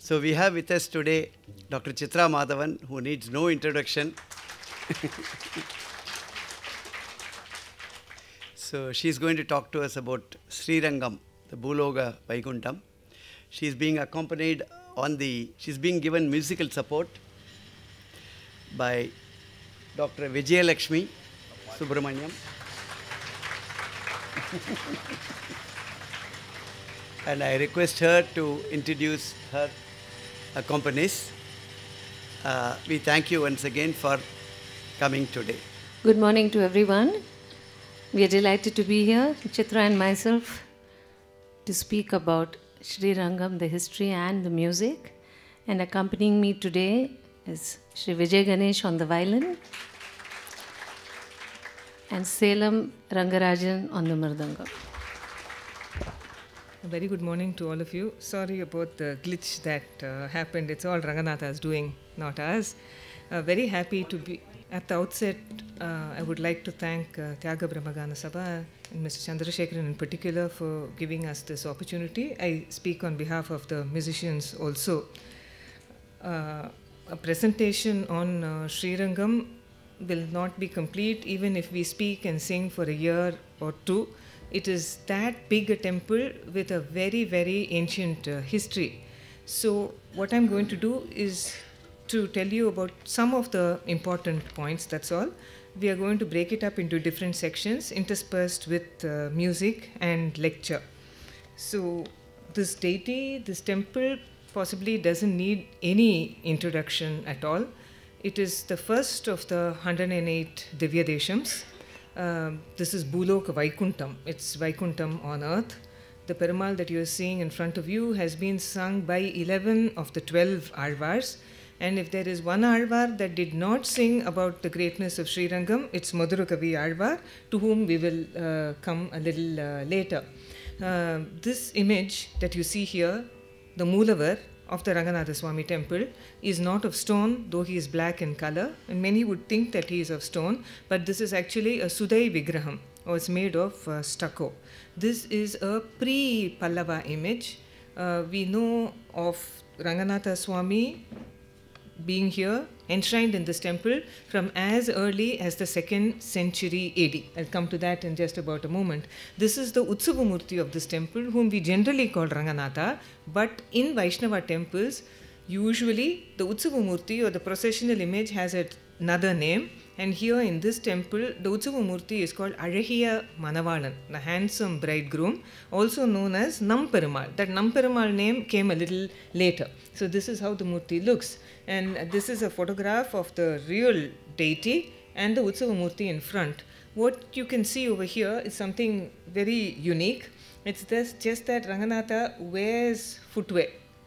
So we have with us today Dr. Chitra Madhavan, who needs no introduction. So she's going to talk to us about Srirangam, the Bhuloga Vaikuntham. She's being accompanied she's being given musical support by Dr. Vijayalakshmi, Subramanian. And I request her to introduce her accompanies. We thank you once again for coming today. Good morning to everyone. We are delighted to be here, Chitra and myself, to speak about Srirangam, the history and the music. And accompanying me today is Shri Vijay Ganesh on the violin and Salem Rangarajan on the mridangam. A very good morning to all of you. Sorry about the glitch that happened. It's all Ranganatha's doing, not us. Very happy to be at the outset. I would like to thank Tyaga Brahmagana Sabha and Mr. Chandrasekharan in particular for giving us this opportunity. I speak on behalf of the musicians also. A presentation on Srirangam will not be complete even if we speak and sing for a year or two. It is that big a temple with a very, very ancient history. So what I'm going to do is to tell you about some of the important points, that's all. We are going to break it up into different sections interspersed with music and lecture. So this deity, this temple possibly doesn't need any introduction at all. It is the first of the 108 Divya Deshams. This is Bhuloka Vaikuntham. It's Vaikuntham on earth. The Perumal that you are seeing in front of you has been sung by 11 of the 12 Alvars. And if there is one Alvar that did not sing about the greatness of Srirangam, it's Madhurakavi Alvar, to whom we will come a little later. This image that you see here, the Moolavar of the Ranganatha Swami temple, is not of stone, though he is black in color, and many would think that he is of stone, but this is actually a Sudai Vigraham, or it's made of stucco. This is a pre-Pallava image. We know of Ranganatha Swami being here, enshrined in this temple from as early as the 2nd century AD. I'll come to that in just about a moment. This is the Utsavamurti of this temple, whom we generally call Ranganatha, but in Vaishnava temples, usually the Utsavamurti or the processional image has another name, and here in this temple, the Utsavamurti is called Azhagiya Manavalan, the handsome bridegroom, also known as Namperumal. That Namperumal name came a little later. So this is how the Murti looks. And this is a photograph of the real deity and the Utsavamurti in front. What you can see over here is something very unique. It's just that Ranganatha wears footwear.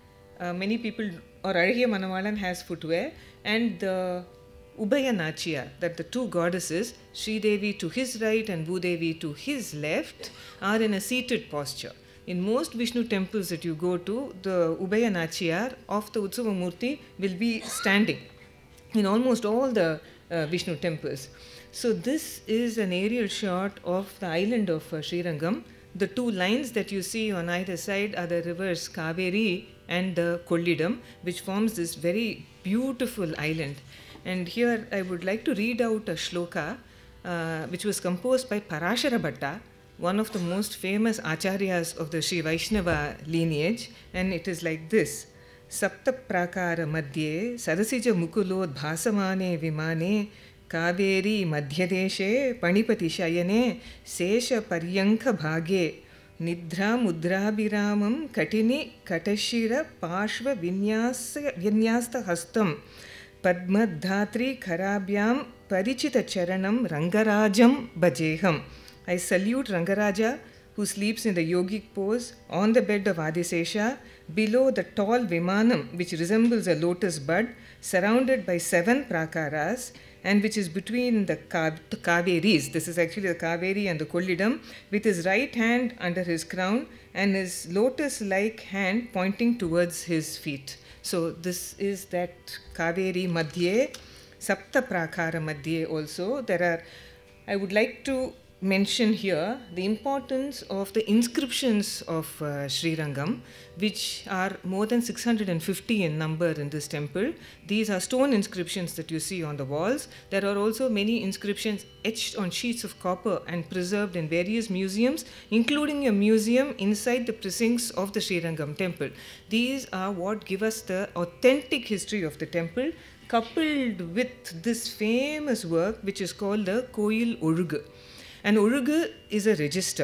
Many people, or Azhagiya Manavalan has footwear, and the Ubaya Nachiyar, that the two goddesses, Sri Devi to his right and Bhudevi to his left, are in a seated posture. In most Vishnu temples that you go to, the Ubaya Nachiyar of the Utsavamurti will be standing in almost all the Vishnu temples. So this is an aerial shot of the island of Srirangam. The two lines that you see on either side are the rivers Kaveri and the Kollidam, which forms this very beautiful island. And here I would like to read out a shloka which was composed by Parashara Bhatta, one of the most famous acharyas of the Sri Vaishnava lineage, and it is like this. Sapta prakara madhye sarasija mukulod bhasamane vimane kaveri madhyadeshe panipati shayane sesha paryanka bhage nidra mudrabhiramam katini katashira pashva vinyasta hastam padmadhatri kharabhyam parichita charanam rangarajam bhajeham. I salute Rangaraja, who sleeps in the yogic pose on the bed of Adisesha, below the tall Vimanam, which resembles a lotus bud, surrounded by 7 prakaras, and which is between the Kaveris. This is actually the Kaveri and the Kollidam, with his right hand under his crown and his lotus-like hand pointing towards his feet. So this is that Kaveri Madhye, Sapta Prakara Madhye also. I would like to mention here the importance of the inscriptions of Sri Rangam, which are more than 650 in number in this temple. These are stone inscriptions that you see on the walls. There are also many inscriptions etched on sheets of copper and preserved in various museums, including a museum inside the precincts of the Sri Rangam temple. These are what give us the authentic history of the temple, coupled with this famous work which is called the Koil Olugu. And Olugu is a register,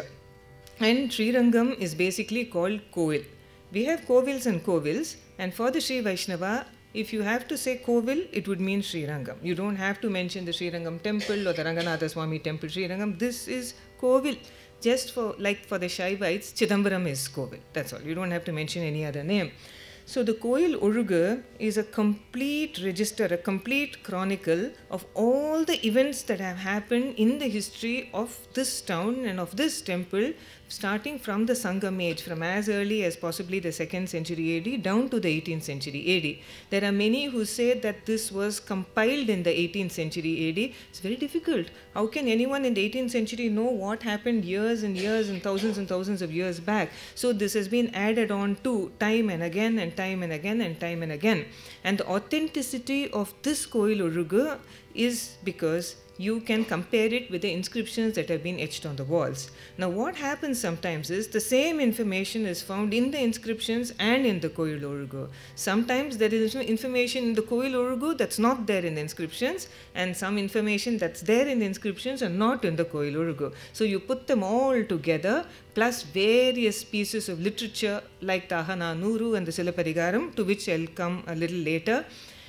and Sri Rangam is basically called Kovil. We have Kovils and Kovils, and for the Sri Vaishnava, if you have to say Kovil, it would mean Sri Rangam. You don't have to mention the Sri Rangam temple or the Ranganatha Swami temple, Sri Rangam. This is Kovil. Just for, like for the Shaivites, Chidambaram is Kovil. That's all. You don't have to mention any other name. So the Koil Olugu is a complete register, a complete chronicle of all the events that have happened in the history of this town and of this temple, starting from the Sangam age, from as early as possibly the 2nd century AD down to the 18th century AD. There are many who say that this was compiled in the 18th century AD. It's very difficult. How can anyone in the 18th century know what happened years and years and thousands of years back? So this has been added on to time and again and time and again and time and again. And the authenticity of this Koil Olugu is because you can compare it with the inscriptions that have been etched on the walls. Now what happens sometimes is the same information is found in the inscriptions and in the Koil Olugu. Sometimes there is information in the Koil Olugu that's not there in the inscriptions, and some information that's there in the inscriptions are not in the Koil Olugu. So you put them all together, plus various pieces of literature like the Ahana Nuru and the Silaparigaram, to which I'll come a little later.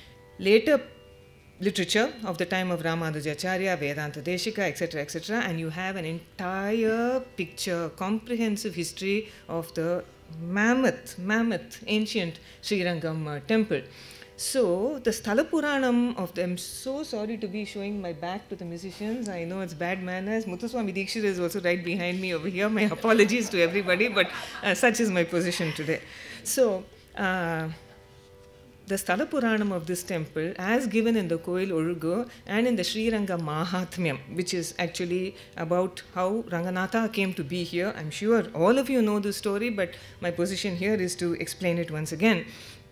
Later literature of the time of Ramanujacharya, Vedanta Deshika, etc., and you have an entire picture, comprehensive history of the mammoth, ancient Sri Rangam temple. So, the Sthala Puranam of them, I'm so sorry to be showing my back to the musicians. I know it's bad manners. Muthuswami Dikshit is also right behind me over here. My apologies to everybody, but such is my position today. So, the Sthala Puranam of this temple, as given in the Koil Olugu and in the Sri Ranga Mahatmyam, which is actually about how Ranganatha came to be here. I'm sure all of you know this story, but my position here is to explain it once again.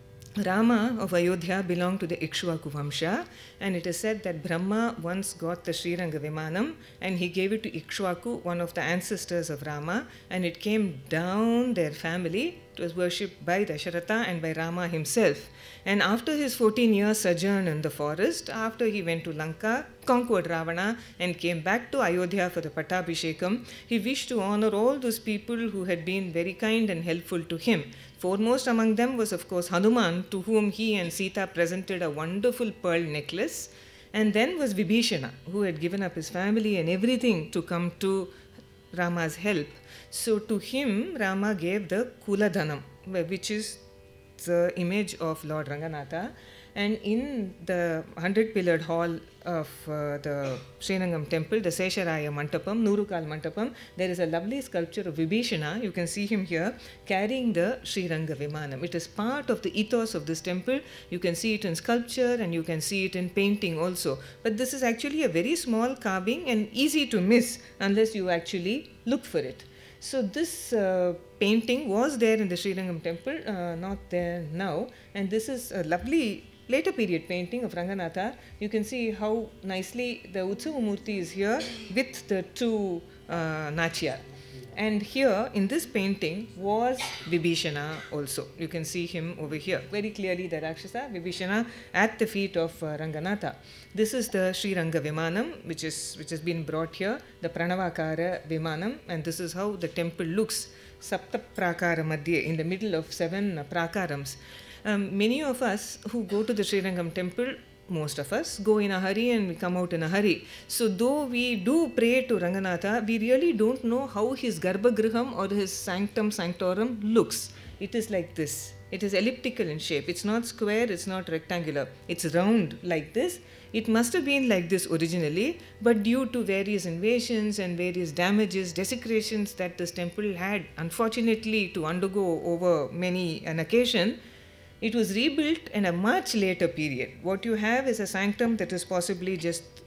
Rama of Ayodhya belonged to the Ikshvaku Vamsha, and it is said that Brahma once got the Sri Ranga Vimanam and he gave it to Ikshvaku, one of the ancestors of Rama, and it came down their family. It was worshipped by Dasharatha and by Rama himself. And after his 14-year sojourn in the forest, after he went to Lanka, conquered Ravana and came back to Ayodhya for the Pattabhishekam, he wished to honor all those people who had been very kind and helpful to him. Foremost among them was, of course, Hanuman, to whom he and Sita presented a wonderful pearl necklace. And then was Vibhishana, who had given up his family and everything to come to Rama's help. So to him, Rama gave the Kuladhanam, which is the image of Lord Ranganatha. And in the 100-pillared hall of the Sri Rangam temple, the Sesharaya Mantapam, Nurukal Mantapam, there is a lovely sculpture of Vibhishana. You can see him here carrying the Sri Ranga Vimanam. It is part of the ethos of this temple. You can see it in sculpture and you can see it in painting also. But this is actually a very small carving and easy to miss unless you actually look for it. So this painting was there in the Sri Rangam temple, not there now. And this is a lovely later period painting of Ranganatha. You can see how nicely the Utsava Murti is here with the two Nachiyar. And here in this painting was Vibhishana also. You can see him over here. Very clearly the Rakshasa, Vibhishana at the feet of Ranganatha. This is the Sri Ranga Vimanam which has been brought here, the Pranavakara Vimanam, and this is how the temple looks. Sapta Prakara Madhye, in the middle of 7 Prakarams. Many of us who go to the Sri Rangam temple, most of us go in a hurry and we come out in a hurry. So though we do pray to Ranganatha, we really don't know how his Garbhagriham or his Sanctum Sanctorum looks. It is like this. It is elliptical in shape. It's not square, it's not rectangular. It's round like this. It must have been like this originally, but due to various invasions and various damages, desecrations that this temple had unfortunately to undergo over many an occasion, it was rebuilt in a much later period. What you have is a sanctum that is possibly just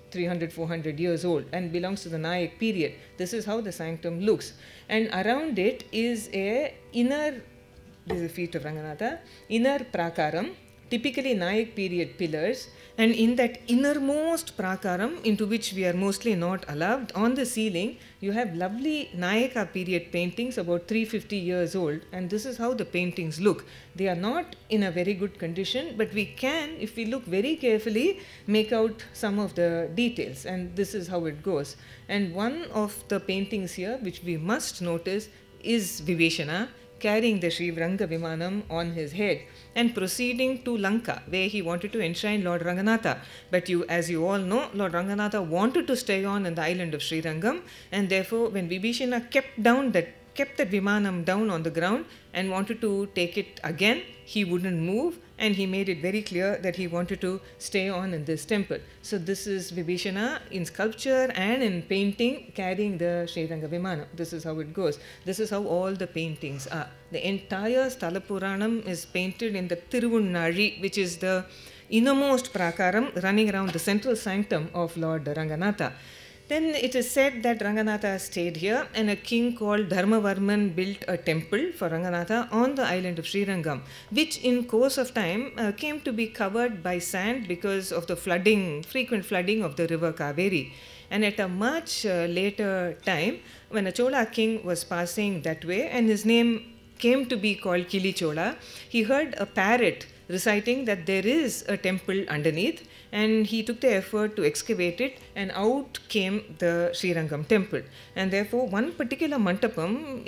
300, 400 years old and belongs to the Nayak period. This is how the sanctum looks. And around it is a inner, this is the feet of Ranganatha, inner prakaram, typically Nayak period pillars, and in that innermost prakaram, into which we are mostly not allowed, on the ceiling you have lovely Nayaka period paintings about 350 years old, and this is how the paintings look. They are not in a very good condition, but we can, if we look very carefully, make out some of the details, and this is how it goes. And one of the paintings here which we must notice is Vibhishana carrying the Sri Ranga Vimanam on his head and proceeding to Lanka, where he wanted to enshrine Lord Ranganatha. But as you all know, Lord Ranganatha wanted to stay on in the island of Sri Rangam, and therefore when Vibhishana kept that Vimanam down on the ground and wanted to take it again, he wouldn't move, and he made it very clear that he wanted to stay on in this temple. So this is Vibhishana in sculpture and in painting carrying the Sri Ranga Vimana. This is how it goes. This is how all the paintings are. The entire Sthala Puranam is painted in the Tiruvunnari, which is the innermost prakaram running around the central sanctum of Lord Ranganatha. Then it is said that Ranganatha stayed here, and a king called Dharmavarman built a temple for Ranganatha on the island of Srirangam, which in course of time came to be covered by sand because of the frequent flooding of the river Kaveri. And at a much later time, when a Chola king was passing that way, and his name came to be called Kili Chola, he heard a parrot reciting that there is a temple underneath, and he took the effort to excavate it, and out came the Srirangam temple. And therefore one particular mantapam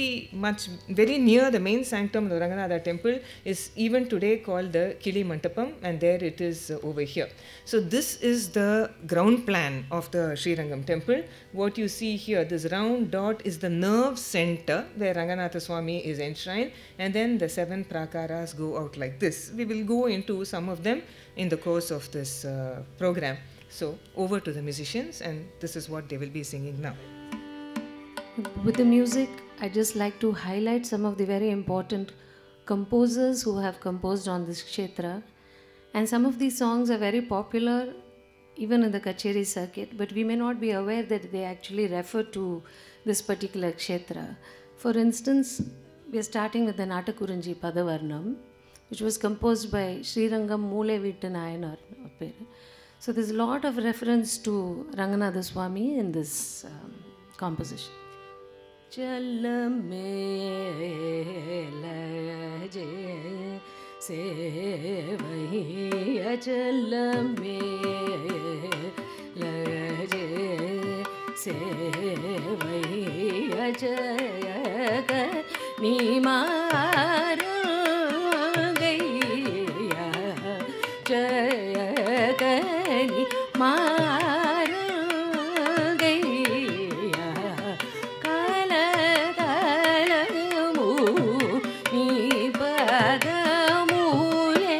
very near the main sanctum of the Ranganatha temple is even today called the Kili Mantapam, and there it is over here. So this is the ground plan of the Srirangam temple. What you see here, this round dot, is the nerve center where Ranganatha Swami is enshrined, and then the 7 prakaras go out like this. We will go into some of them in the course of this program. So over to the musicians, and this is what they will be singing now. With the music, I just like to highlight some of the very important composers who have composed on this kshetra. And some of these songs are very popular even in the Kacheri circuit, but we may not be aware that they actually refer to this particular kshetra. For instance, we are starting with the Natakuranji Padavarnam, which was composed by Srirangam Mule Vittu Nayanar. So there's a lot of reference to Ranganatha Swami in this composition. Chalame laje sevaiya chalame laje sevaiya jayaga nimar jayagani maragaya kala kalamu nibadamule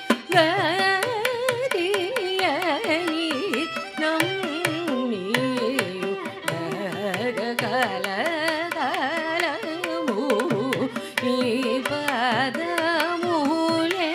gadiyani nammiyu kala kalamu nibadamule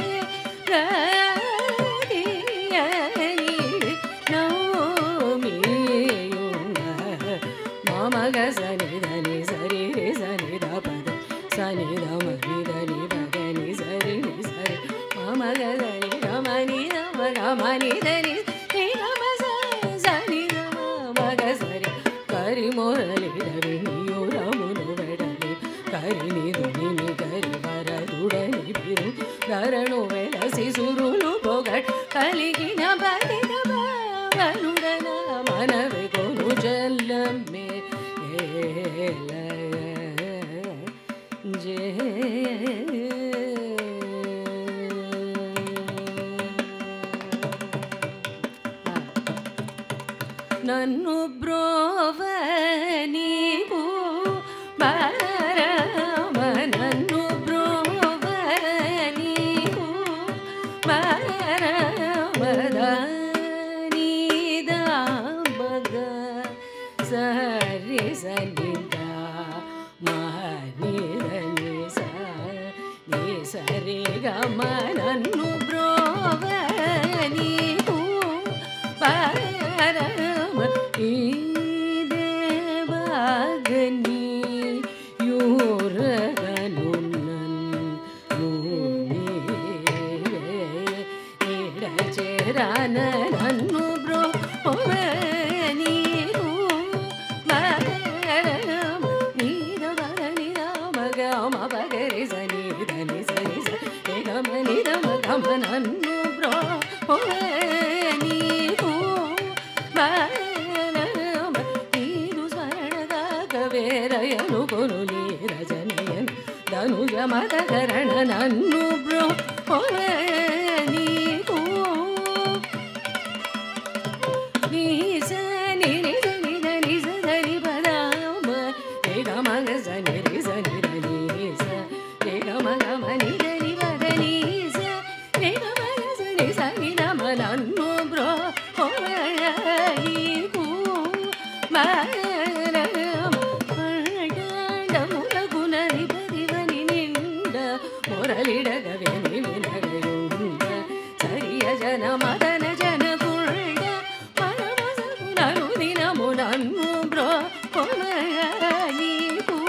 Nannu brovanivu barama nannu brovanivu barama dani damaga sari sanida mani dani sa ni sari gama nannu brovanivu bara ಕವೇರಯನು ಕೊನು ನೀರಜನಯನು ಧನುಜ ಮದಕರಣ ನನ್ನು bro ನೀಗೂ ನೀಸ ನಿರಿಸ ನಿದ ನಿಸ ಧರಿ ಬದಾಮ ರೇಗ ಮಗ ಸ ನಿರಿಸ ನಿದ ನೀಸ ರೇಗ ಮಗ ಮನಿ ಧರಿ ಬದ ನೀಸ ರೇಗ ಮಗ ಸ ನಿಸ ನಿದ ಮನನ್ನು bro ನೀಗೂ ಮುರಗುನರಿ ಬರಿವನಿ ನಿಂದ ಮುರಳಿಡಗವೆ ನಿವಿನಗಯುಂಡ ಸರಿಯ ಜನ ಮದನ ಜನ ಕುಳ್ಳ ಮನಮಸಗುನರು ದಿನ ಮುನನ್ನು ಬ್ರೋ ನೀಗೂ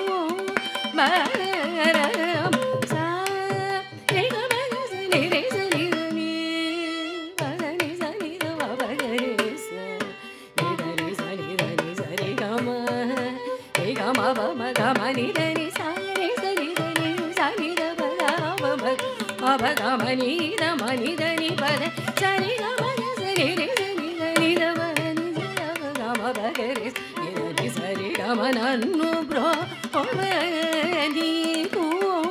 ಸಾ ರೇಗ ಮಗ ಸ ನಿರೆ ಸ ನಿದ ನೀ ಪದ ನಿ ಸ ನಿದ ಬಗರೆ ಸ ನಿದ ನಿ ಸ ನಿದ ನಿ ಸ ರಿ ಗ ಮ ರಿ ಗ ಮ ಪ ಮ ಗ ಮ ನಿ ದ ನಿ ಸ ರಿ ಸ ನಿ ದ ನಿ ಸ ನಿ ದ ಪ ಗ ಮ ಮ ಪ ಗ ಮ ನಿ ದ ಮ ನಿ ದ ನಿ ಪ ದ ಸ ರಿ ಗ ಮ ಗ ಸ ರಿ ರಿ ಸ ನಿ ದ ನಿ ದ ಮ ನಿ ಸ ದ ಪ ಗ ಮ ಪ ಗ ರಿ ಸ ನಿ ದ ನಿ ಸ ರಿ ಗ ಮ ನನ್ನು ಬ್ರೋ ನೀಗೂ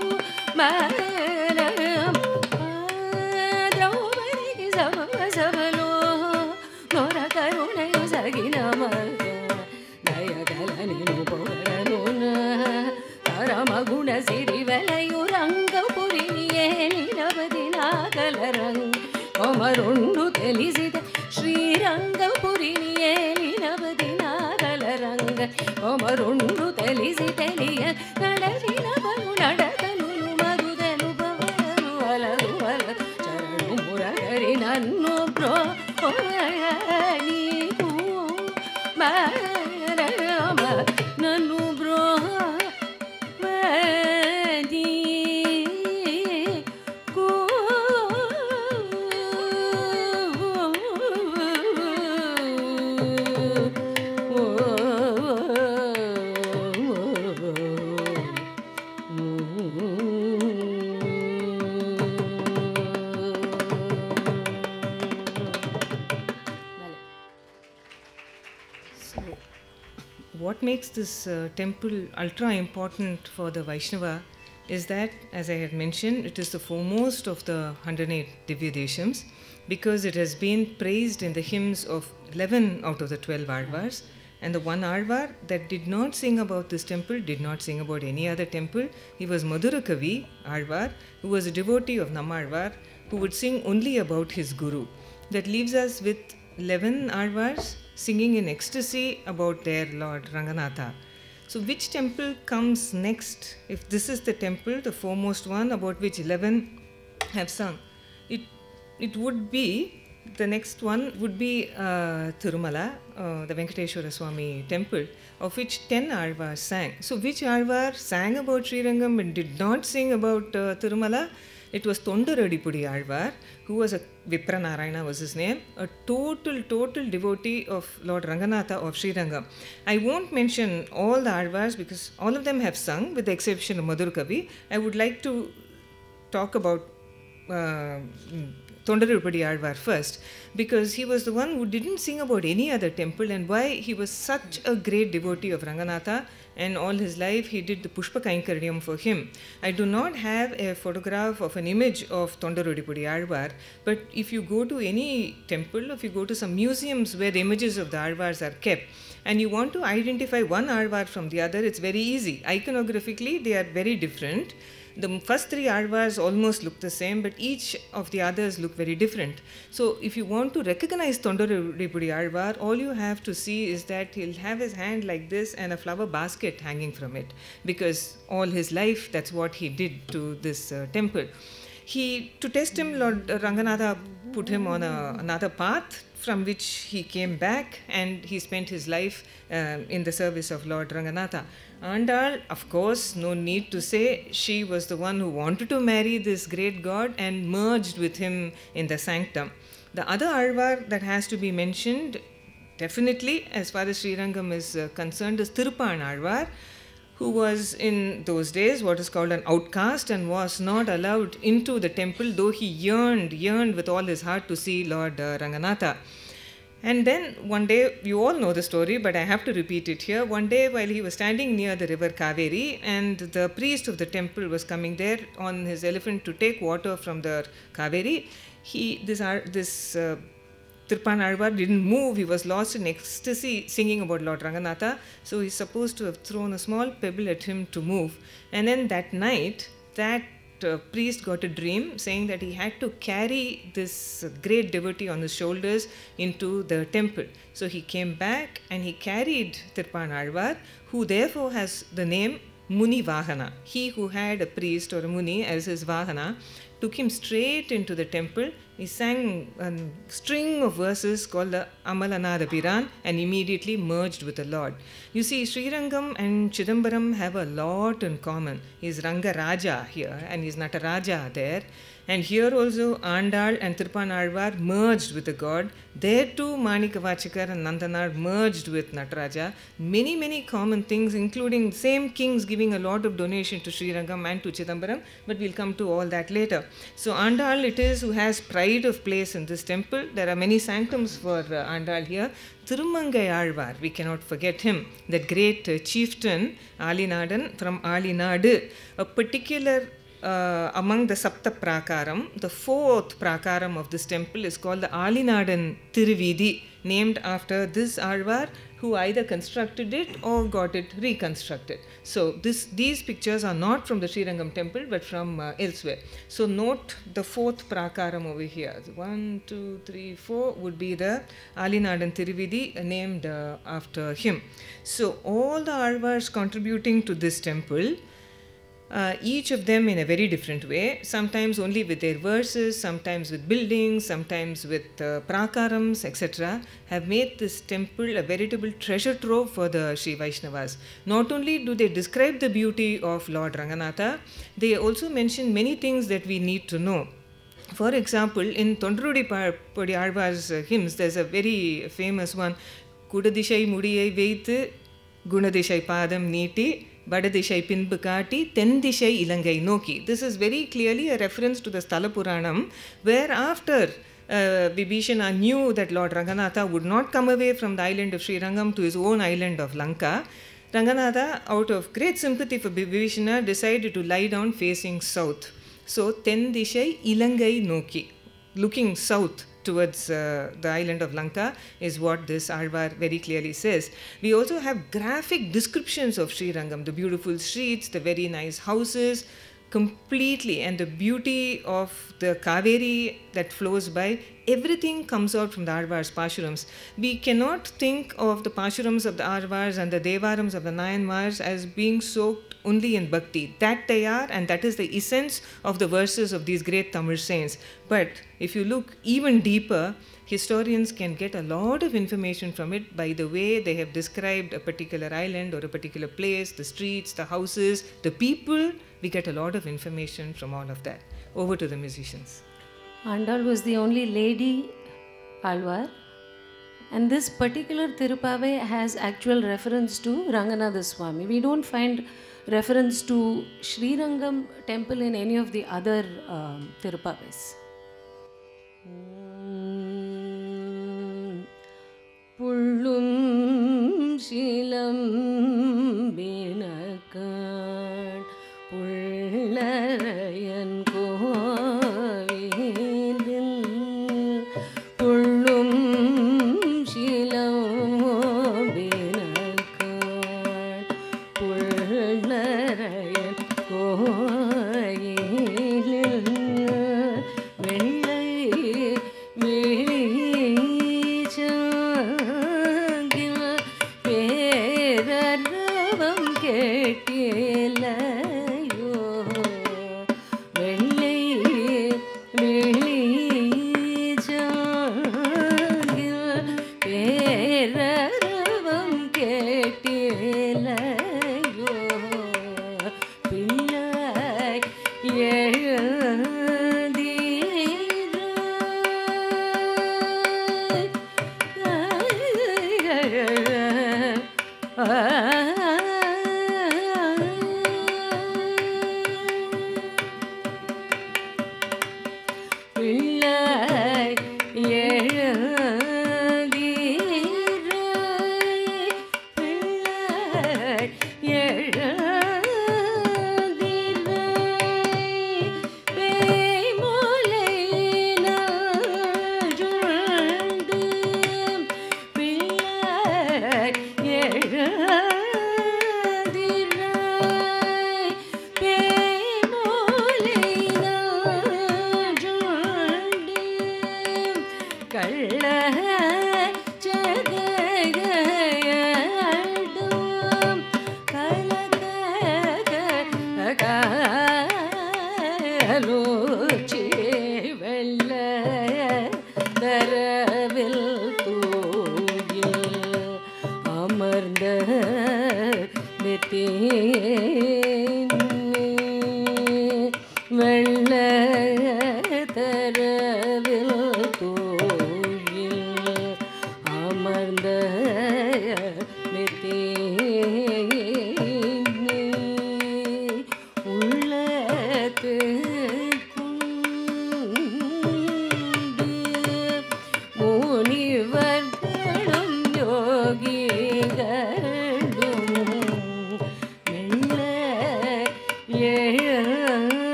ದ್ರೌಪದಿಗೆ ಸಮಸಬಲೋ ನೊರ ಕರುಣೆಯು ಸಗಿನ ಮಗ ದಯಗಲ ನೀನು ಪೊಗರನು ಪರಮ ಗುಣ ಸಿರಿವೆಲೆಯು ರಂಗಪುರಿಯೇ ನಿರವದಿನಾಗಲ ರಂಗ ಕೊಮರುಂಡು ತಿಳಿಸಿದ ಶ್ರೀರಂಗಪುರಿಯೇ ನಿರವದಿನಾಗಲ ರಂಗ ಕೊಮರುಂಡು ತಿಳಿಸಿ ತಿಳಿಯ ನಡೆಸಿನ ಬಲು ನಡೆದನು ಮರುದನು ಬವರನು ಅಲರು ಅಲ ಚರಣು ಮುರಗರಿ ನನ್ನು ಬ್ರೋ ನೀಗೂ ನನ್ನು bro What makes this temple ultra important for the Vaishnava is that, as I had mentioned, it is the foremost of the 108 Divya Deshams because it has been praised in the hymns of 11 out of the 12 Arvars. And the one Arvar that did not sing about this temple did not sing about any other temple. He was Madhura Kavi Arvar, who was a devotee of Nammarvar, who would sing only about his Guru. That leaves us with 11 Arvars singing in ecstasy about their Lord Ranganatha. So which temple comes next? If this is the temple, the foremost one about which 11 have sung, it would be, the next one would be Tirumala, the Venkateshwara Swami temple, of which 10 Arvars sang. So which Arvar sang about Srirangam and did not sing about Tirumala? It was Tondaradipudi Arvar, who was a Vipranarayana was his name, a total devotee of Lord Ranganatha of Srirangam. I won't mention all the Arvars because all of them have sung with the exception of Madhur Kavi. I would like to talk about Tondaradipudi Arvar first because he was the one who didn't sing about any other temple and why he was such a great devotee of Ranganatha. And all his life he did the Pushpa Kainkariam for him. I do not have a photograph of an image of Tondaradipudi Arvar, but if you go to any temple, if you go to some museums where the images of the Arvars are kept, and you want to identify one Arvar from the other, it's very easy. Iconographically, they are very different. The first 3 Arvars almost look the same, but each of the others look very different. So if you want to recognize Tondaradipudi Arvar, all you have to see is that he'll have his hand like this and a flower basket hanging from it, because all his life, that's what he did to this temple. To test him, Lord Ranganatha put him on another path from which he came back, and he spent his life in the service of Lord Ranganatha. Andal, of course, no need to say, she was the one who wanted to marry this great god and merged with him in the sanctum. The other Arvar that has to be mentioned, definitely, as far as Srirangam is concerned, is Tiruppan Arvar, who was in those days what is called an outcast and was not allowed into the temple, though he yearned with all his heart to see Lord Ranganatha. And then one day, you all know the story, but I have to repeat it here. One day, while he was standing near the river Kaveri, and the priest of the temple was coming there on his elephant to take water from the Kaveri, this Tirpan Alvar didn't move. He was lost in ecstasy singing about Lord Ranganatha. So he's supposed to have thrown a small pebble at him to move. And then that night, that priest got a dream saying that he had to carry this great devotee on his shoulders into the temple. So he came back and he carried Tirpan Alvar, who therefore has the name Muni Vahana. He who had a priest or a Muni as his Vahana took him straight into the temple. He sang a string of verses called the Amalanada Piran and immediately merged with the Lord. You see, Srirangam and Chidambaram have a lot in common. He's Ranga Raja here and he's Nataraja there. And here also Andal and Tirpan Alvar merged with the God. There too Manikavachikar and Nandanar merged with Nataraja. Many common things, including same kings giving a lot of donation to Srirangam and to Chidambaram, but we'll come to all that later. So Andal it is who has pride of place in this temple. There are many sanctums for Andal here. Thirumangai Alvar, we cannot forget him, that great chieftain Alinadan from Alinadu, a particular among the Sapta Prakaram, the fourth Prakaram of this temple is called the Alinadan Tiruvidi, named after this Alvar who either constructed it or got it reconstructed. So these pictures are not from the Srirangam temple but from elsewhere. So note the fourth Prakaram over here. 1, 2, 3, 4 would be the Alinadan Tiruvidi named after him. So all the Alvars contributing to this temple, each of them in a very different way, sometimes only with their verses, sometimes with buildings, sometimes with prakarams, etc., have made this temple a veritable treasure trove for the Sri Vaishnavas. Not only do they describe the beauty of Lord Ranganatha, they also mention many things that we need to know. For example, in Tondrudi Padi Alvar's hymns, there's a very famous one, Kudadishai Mudiyai Veitu, Gunadishai Padam Neeti, Badadishai Pinbu Kaati, Tendishai Ilangai Noki. This is very clearly a reference to the Sthala Puranam, where after Vibhishana knew that Lord Ranganatha would not come away from the island of Srirangam to his own island of Lanka, Ranganatha, out of great sympathy for Vibhishana, decided to lie down facing south. So, Tendishai Ilangai Noki, looking south towards the island of Lanka is what this Alvar very clearly says. We also have graphic descriptions of Srirangam, the beautiful streets, the very nice houses, completely, and the beauty of the Kaveri that flows by. Everything comes out from the Alvar's Pashurams. We cannot think of the Pashurams of the Alvars and the Devarams of the Nayanmars as being soaked only in Bhakti. That they are, and that is the essence of the verses of these great Tamil saints. But if you look even deeper, historians can get a lot of information from it by the way they have described a particular island or a particular place, the streets, the houses, the people. We get a lot of information from all of that. Over to the musicians. Andal was the only lady Alvar, and this particular Tirupave has actual reference to Ranganatha Swami. We don't find reference to Srirangam temple in any of the other Tirupaves. Pullum Shilam Binakan Pullarayan Kovilil Pullum Shilam Binakan Pullarayan Kovilil Vellai Vijayalakshmi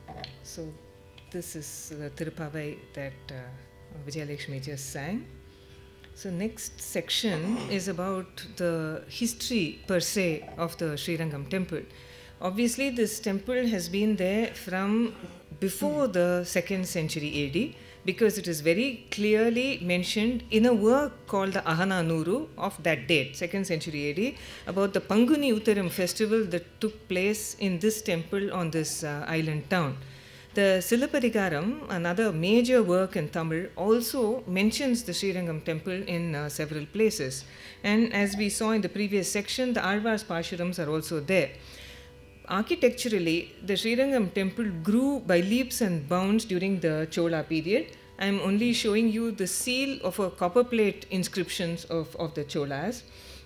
So this is the Tirupavai that Vijayalakshmi just sang. So next section is about the history per se of the Srirangam temple. Obviously this temple has been there from before the 2nd century AD, because it is very clearly mentioned in a work called the Ahana Nuru of that date, 2nd century AD, about the Panguni Uttaram festival that took place in this temple on this island town. The Silappadigaram, another major work in Tamil, also mentions the Srirangam temple in several places. And as we saw in the previous section, the Alvar's Pashurams are also there. Architecturally, the Srirangam temple grew by leaps and bounds during the Chola period. I am only showing you the seal of a copper plate inscriptions of the Cholas.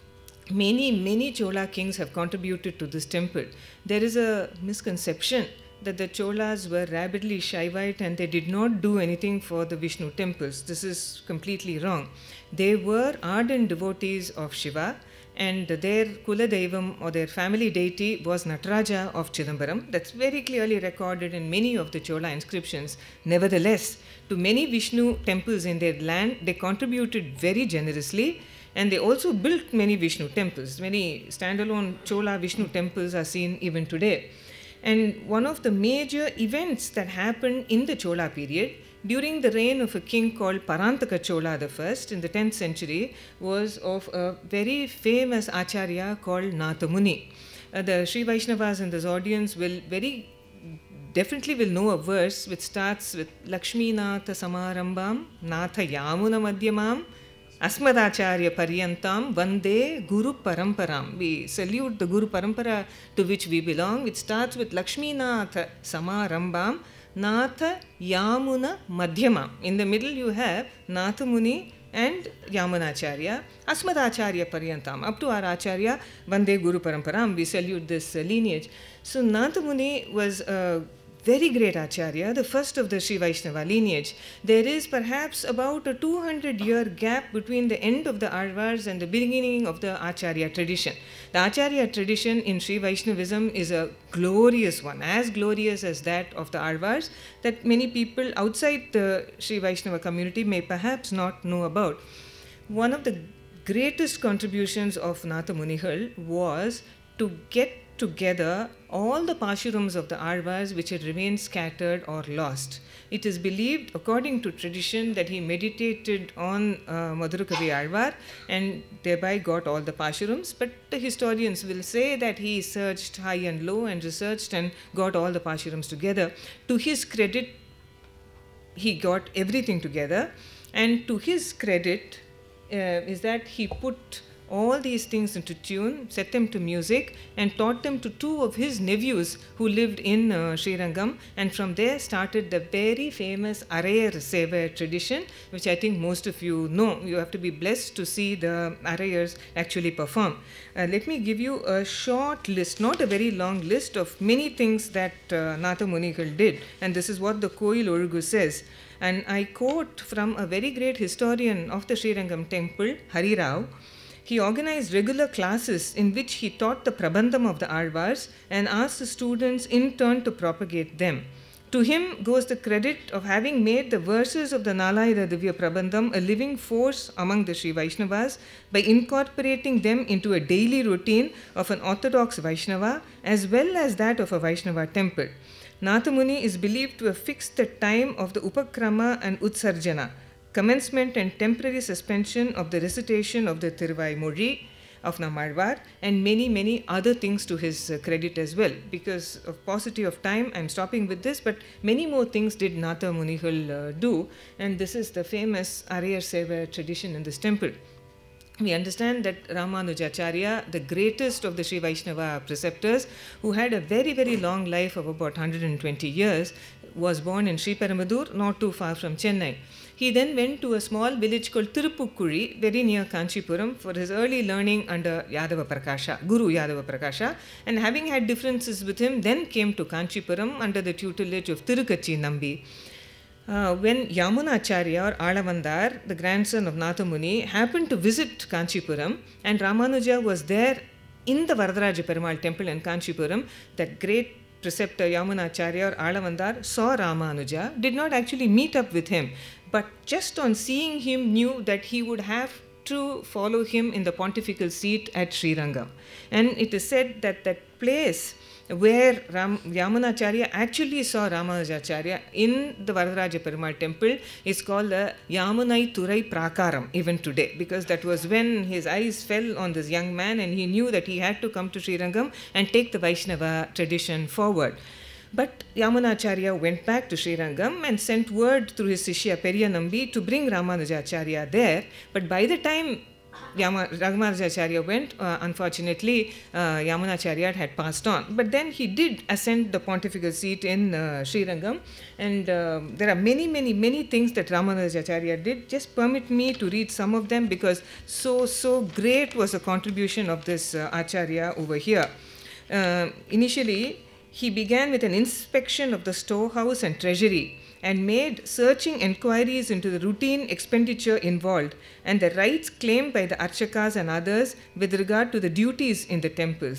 Many Chola kings have contributed to this temple. There is a misconception that the Cholas were rabidly Shaivite and they did not do anything for the Vishnu temples. This is completely wrong. They were ardent devotees of Shiva, and their Kula Deivam or their family deity was Nataraja of Chidambaram. That's very clearly recorded in many of the Chola inscriptions. Nevertheless, to many Vishnu temples in their land, they contributed very generously, and they also built many Vishnu temples. Many standalone Chola Vishnu temples are seen even today. And one of the major events that happened in the Chola period during the reign of a king called Parantaka Chola I in the 10th century was of a very famous acharya called Natha Muni. The Sri Vaishnavas in this audience will definitely know a verse which starts with Lakshmi Natha Samarambam Natha Yamuna Madhyamam Asmadacharya Paryantam Vande Guru Paramparam. We salute the Guru Parampara to which we belong, which starts with Lakshmi Natha Samarambam Natha Yamuna Madhyamam. In the middle you have Natha Muni and Yamunacharya, Asmadacharya Paryantam. Up to our Acharya, Vande Guru Paramparam. We salute this lineage. So Natha Muni was a very great Acharya, the first of the Sri Vaishnava lineage. There is perhaps about a 200-year gap between the end of the Alvars and the beginning of the Acharya tradition. The Acharya tradition in Sri Vaishnavism is a glorious one, as glorious as that of the Alvars, that many people outside the Sri Vaishnava community may perhaps not know about. One of the greatest contributions of Natha Munihal was to get together all the Pashurams of the Alvars which had remained scattered or lost. It is believed, according to tradition, that he meditated on Madhurukavi Alvar and thereby got all the Pashurams, but the historians will say that he searched high and low and researched and got all the Pashurams together. To his credit, he got everything together, and to his credit is that he put all these things into tune, set them to music, and taught them to two of his nephews who lived in Srirangam, and from there started the very famous Arayar Seva tradition, which I think most of you know. You have to be blessed to see the Arayars actually perform. Let me give you a short list, not a very long list, of many things that Natha Munikal did, and this is what the Koil Olugu says. And I quote from a very great historian of the Srirangam temple, Hari Rao. He organized regular classes in which he taught the Prabandham of the Alvars and asked the students in turn to propagate them. To him goes the credit of having made the verses of the Nalayada Divya Prabandham a living force among the Sri Vaishnavas by incorporating them into a daily routine of an orthodox Vaishnava as well as that of a Vaishnava temple. Natha Muni is believed to have fixed the time of the Upakrama and Utsarjana, commencement and temporary suspension of the recitation of the Thiruvaimozhi of Nammalvar, and many other things to his credit as well. Because of paucity of time, I am stopping with this, but many more things did Natha Munihal do, and this is the famous Arayar Seva tradition in this temple. We understand that Ramanujacharya, the greatest of the Sri Vaishnava preceptors, who had a very long life of about 120 years, was born in Sri Peramadur, not too far from Chennai. He then went to a small village called Tirupukkuri, very near Kanchipuram, for his early learning under Yadava Prakasha, Guru Yadava Prakasha, and having had differences with him, then came to Kanchipuram under the tutelage of Tirukachi Nambi. When Yamunacharya or Alavandar, the grandson of Natha Muni, happened to visit Kanchipuram, and Ramanuja was there in the Varadaraja Perumal temple in Kanchipuram, that great preceptor Yamunacharya or Alavandar saw Ramanuja, did not actually meet up with him, but just on seeing him knew that he would have to follow him in the pontifical seat at Srirangam. And it is said that that place where Yamunacharya actually saw Ramanujacharya in the Varadaraja Perumal temple is called the Yamunai Turai Prakaram even today, because that was when his eyes fell on this young man and he knew that he had to come to Srirangam and take the Vaishnava tradition forward. But Yamunacharya went back to Srirangam and sent word through his Sishya Periyanambi to bring Ramanujacharya there. But by the time Ramanujacharya went, unfortunately, Yamunacharya had passed on. But then he did ascend the pontifical seat in Srirangam. And there are many things that Ramanujacharya did. Just permit me to read some of them, because so great was the contribution of this Acharya over here. Initially, he began with an inspection of the storehouse and treasury and made searching enquiries into the routine expenditure involved and the rights claimed by the archakas and others with regard to the duties in the temple.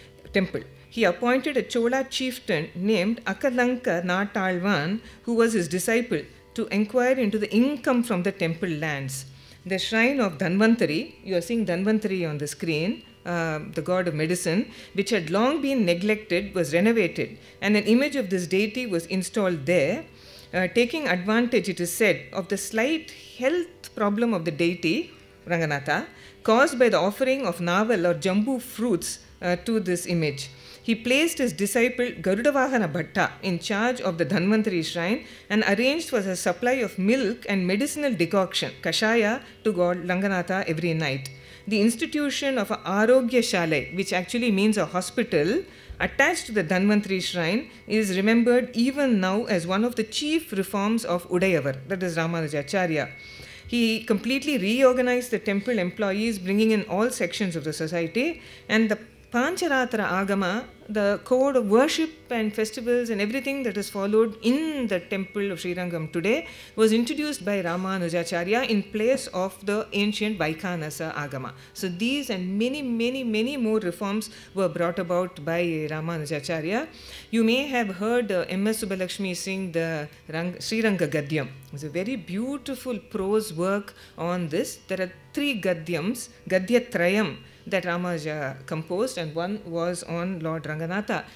He appointed a Chola chieftain named Akalanka Natalvan, who was his disciple, to inquire into the income from the temple lands. The shrine of Dhanvantari, you are seeing Dhanvantari on the screen, the god of medicine, which had long been neglected, was renovated, and an image of this deity was installed there, taking advantage, it is said, of the slight health problem of the deity, Ranganatha, caused by the offering of naval or jambu fruits to this image. He placed his disciple Garudavahana Bhatta in charge of the Dhanvantari shrine and arranged for the supply of milk and medicinal decoction, kashaya, to god Ranganatha every night. The institution of a Arogya Shalai, which actually means a hospital, attached to the Dhanvantari shrine, is remembered even now as one of the chief reforms of Udayavar, that is Ramanujacharya. He completely reorganized the temple employees, bringing in all sections of the society, and the Pancharatra Agama, the code of worship and festivals and everything that is followed in the temple of Srirangam today, was introduced by Ramanujacharya in place of the ancient Vaikhanasa Agama. So these and many more reforms were brought about by Ramanujacharya. You may have heard M.S. Subbalakshmi sing the Sriranga Gadyam. It's a very beautiful prose work on this. There are 3 Gadyams, Gadyatrayam, that Ramanuja composed, and one was on Lord Ranganatha.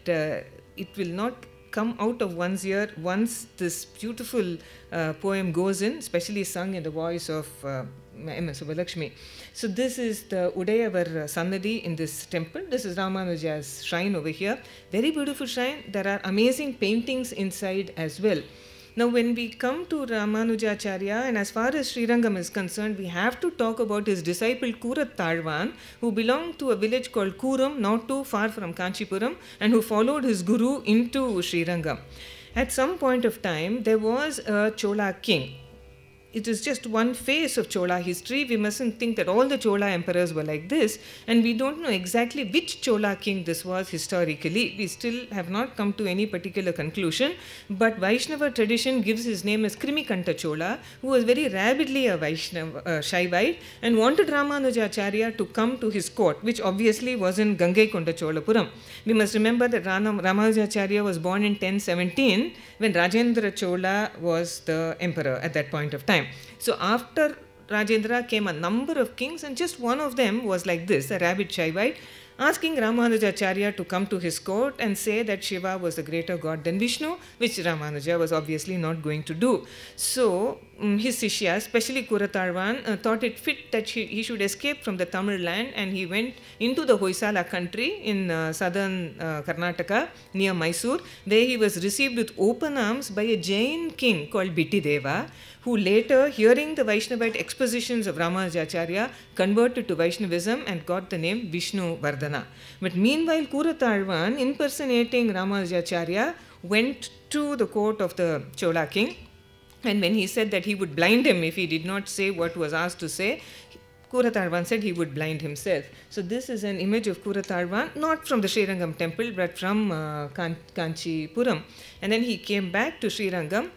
It will not come out of one's ear once this beautiful poem goes in, especially sung in the voice of M.S. Subbalakshmi. So this is the Udayavar Sannadhi in this temple. This is Ramanuja's shrine over here. Very beautiful shrine. There are amazing paintings inside as well. Now, when we come to Ramanujacharya, and as far as Srirangam is concerned, we have to talk about his disciple Kurattalvan, who belonged to a village called Kuram, not too far from Kanchipuram, and who followed his guru into Srirangam. At some point of time, there was a Chola king. It is just one phase of Chola history. We mustn't think that all the Chola emperors were like this, and we don't know exactly which Chola king this was historically. We still have not come to any particular conclusion, but Vaishnava tradition gives his name as Krimikanta Chola, who was very rabidly a Vaishnava, Shaivite, and wanted Ramanujacharya to come to his court, which obviously was in Gangaikonda Cholapuram. We must remember that Ramanujacharya was born in 1017, when Rajendra Chola was the emperor at that point of time. So after Rajendra came a number of kings, and just one of them was like this, a rabid Shaivite, asking Ramanujacharya to come to his court and say that Shiva was a greater god than Vishnu, which Ramanuja was obviously not going to do. So his Sishya, especially Kurattalvan, thought it fit that he should escape from the Tamil land, and he went into the Hoysala country in southern Karnataka near Mysore. There he was received with open arms by a Jain king called Bittideva, who later, hearing the Vaishnavite expositions of Ramanujacharya, converted to Vaishnavism and got the name Vishnu Vardhana. But meanwhile, Kurattalvan, impersonating Ramanujacharya, went to the court of the Chola king, and when he said that he would blind him if he did not say what was asked to say, Kurattalvan said he would blind himself. So this is an image of Kurattalvan, not from the Srirangam temple, but from Kanchipuram. And then he came back to Srirangam,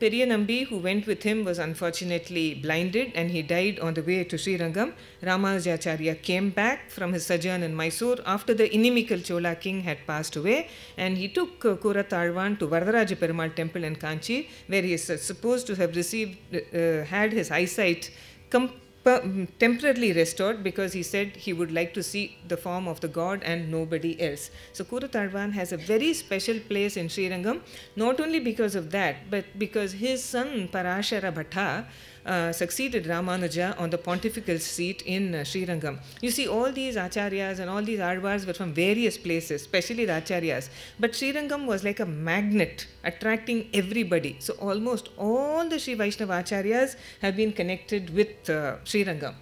Periyanambi, who went with him, was unfortunately blinded and he died on the way to Srirangam. Ramanujacharya came back from his sojourn in Mysore after the inimical Chola king had passed away, and he took Kuratalvan to Varadaraja Perumal temple in Kanchi, where he is supposed to have had his eyesight temporarily restored, because he said he would like to see the form of the god and nobody else. So Kuratalvan has a very special place in Srirangam, not only because of that, but because his son Parashara Bhatta succeeded Ramanuja on the pontifical seat in Srirangam. You see, all these acharyas and all these alvars were from various places, especially the acharyas. But Srirangam was like a magnet, attracting everybody. So almost all the Sri Vaishnava acharyas have been connected with Srirangam.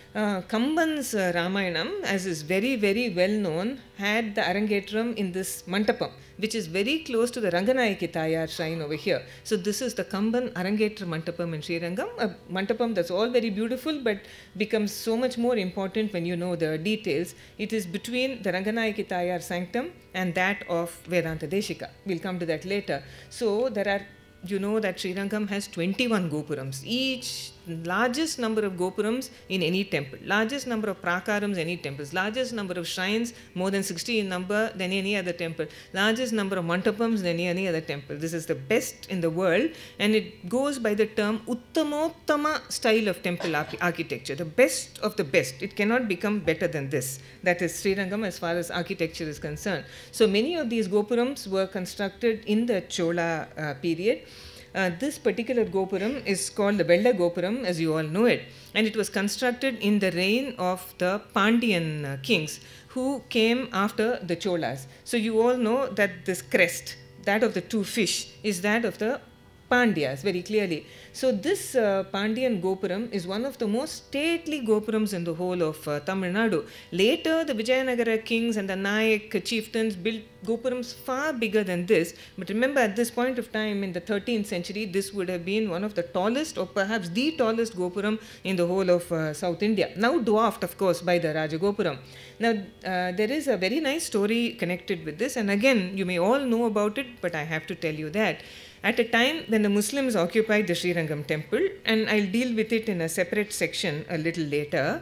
Kamban's Ramayanam, as is very, very well known, had the Arangetram in this Mantapam, which is very close to the Ranganayaki Tayar shrine over here. So this is the Kamban Arangetra Mantapam in Srirangam, a Mantapam that's all very beautiful but becomes so much more important when you know the details. It is between the Ranganayaki Tayar sanctum and that of Vedanta Deshika. We'll come to that later. So there are, you know that Srirangam has 21 gopurams, each largest number of gopurams in any temple, largest number of prakarams any temples, largest number of shrines, more than 60 in number than any other temple, largest number of mantapams than any other temple. This is the best in the world, and it goes by the term Uttamottama style of temple architecture, the best of the best. It cannot become better than this. That is Srirangam as far as architecture is concerned. So many of these gopurams were constructed in the Chola period. This particular Gopuram is called the Vella Gopuram, as you all know it, and it was constructed in the reign of the Pandyan kings who came after the Cholas. So you all know that this crest, that of the two fish, is that of the Pandyas very clearly. So this Pandyan Gopuram is one of the most stately Gopurams in the whole of Tamil Nadu. Later the Vijayanagara kings and the Nayak chieftains built Gopurams far bigger than this. But remember, at this point of time in the 13th century, this would have been one of the tallest or perhaps the tallest Gopuram in the whole of South India. Now dwarfed, of course, by the Rajagopuram. Now there is a very nice story connected with this, and again you may all know about it, but I have to tell you that at a time when the Muslims occupied the Srirangam temple, and I'll deal with it in a separate section a little later,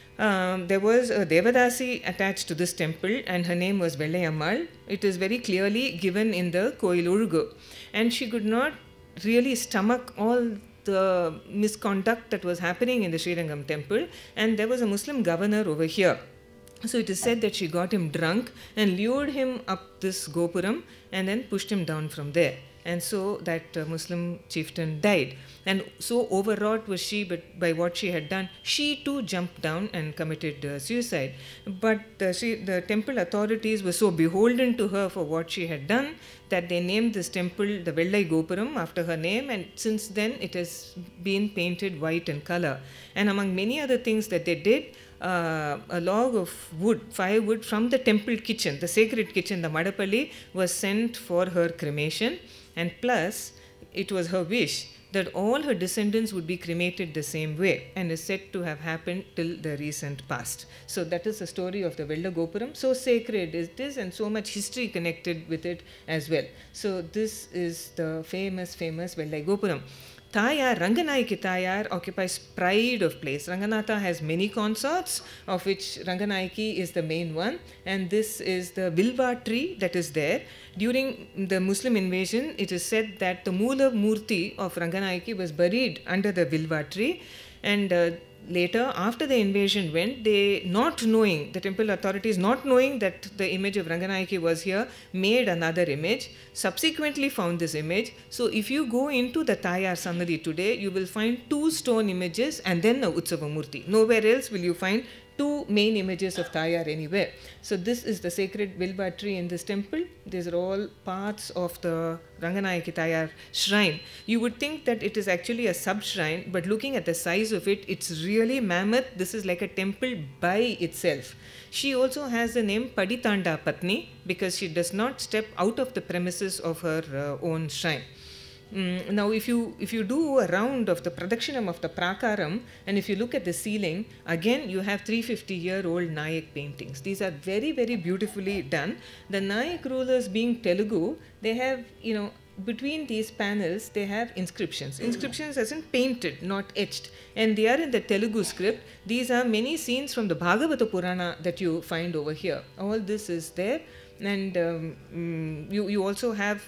there was a Devadasi attached to this temple, and her name was Vellayammal. It is very clearly given in the Koil Urugu, and she could not really stomach all the misconduct that was happening in the Srirangam temple, and there was a Muslim governor over here. So it is said that she got him drunk and lured him up this Gopuram and then pushed him down from there. And so that Muslim chieftain died. And so overwrought was she by what she had done, she too jumped down and committed suicide. But the temple authorities were so beholden to her for what she had done that they named this temple the Vellai Gopuram after her name, and since then it has been painted white in color. And among many other things that they did, a log of wood, firewood from the temple kitchen, the sacred kitchen, the Madapalli, was sent for her cremation. And plus, it was her wish that all her descendants would be cremated the same way, and is said to have happened till the recent past. So that is the story of the Vella Gopuram. So sacred it is, and so much history connected with it as well. So this is the famous Vella Gopuram. Tayar, Ranganayaki Tayar occupies pride of place. Ranganatha has many consorts, of which Ranganayaki is the main one, and this is the Vilva tree that is there. During the Muslim invasion, it is said that the Moola Murti of Ranganayaki was buried under the Vilva tree, and later, after the invasion went, the temple authorities not knowing that the image of Ranganayaki was here, made another image, subsequently found this image. So if you go into the Tayar Sannadhi today, you will find 2 stone images and then a Utsava Murti. Nowhere else will you find 2 main images of Tayar anywhere. So this is the sacred Vilva tree in this temple. These are all parts of the Ranganayaki Tayar shrine. You would think that it is actually a sub-shrine, but looking at the size of it, it's really mammoth. This is like a temple by itself. She also has the name Paditanda Patni because she does not step out of the premises of her own shrine. Now if you do a round of the Pradakshinam of the Prakaram, and if you look at the ceiling, again you have 350-year-old Nayak paintings. These are very, very beautifully done. The Nayak rulers being Telugu, they have, between these panels they have inscriptions. Inscriptions as in painted, not etched. And they are in the Telugu script. These are many scenes from the Bhagavata Purana that you find over here. All this is there. And you also have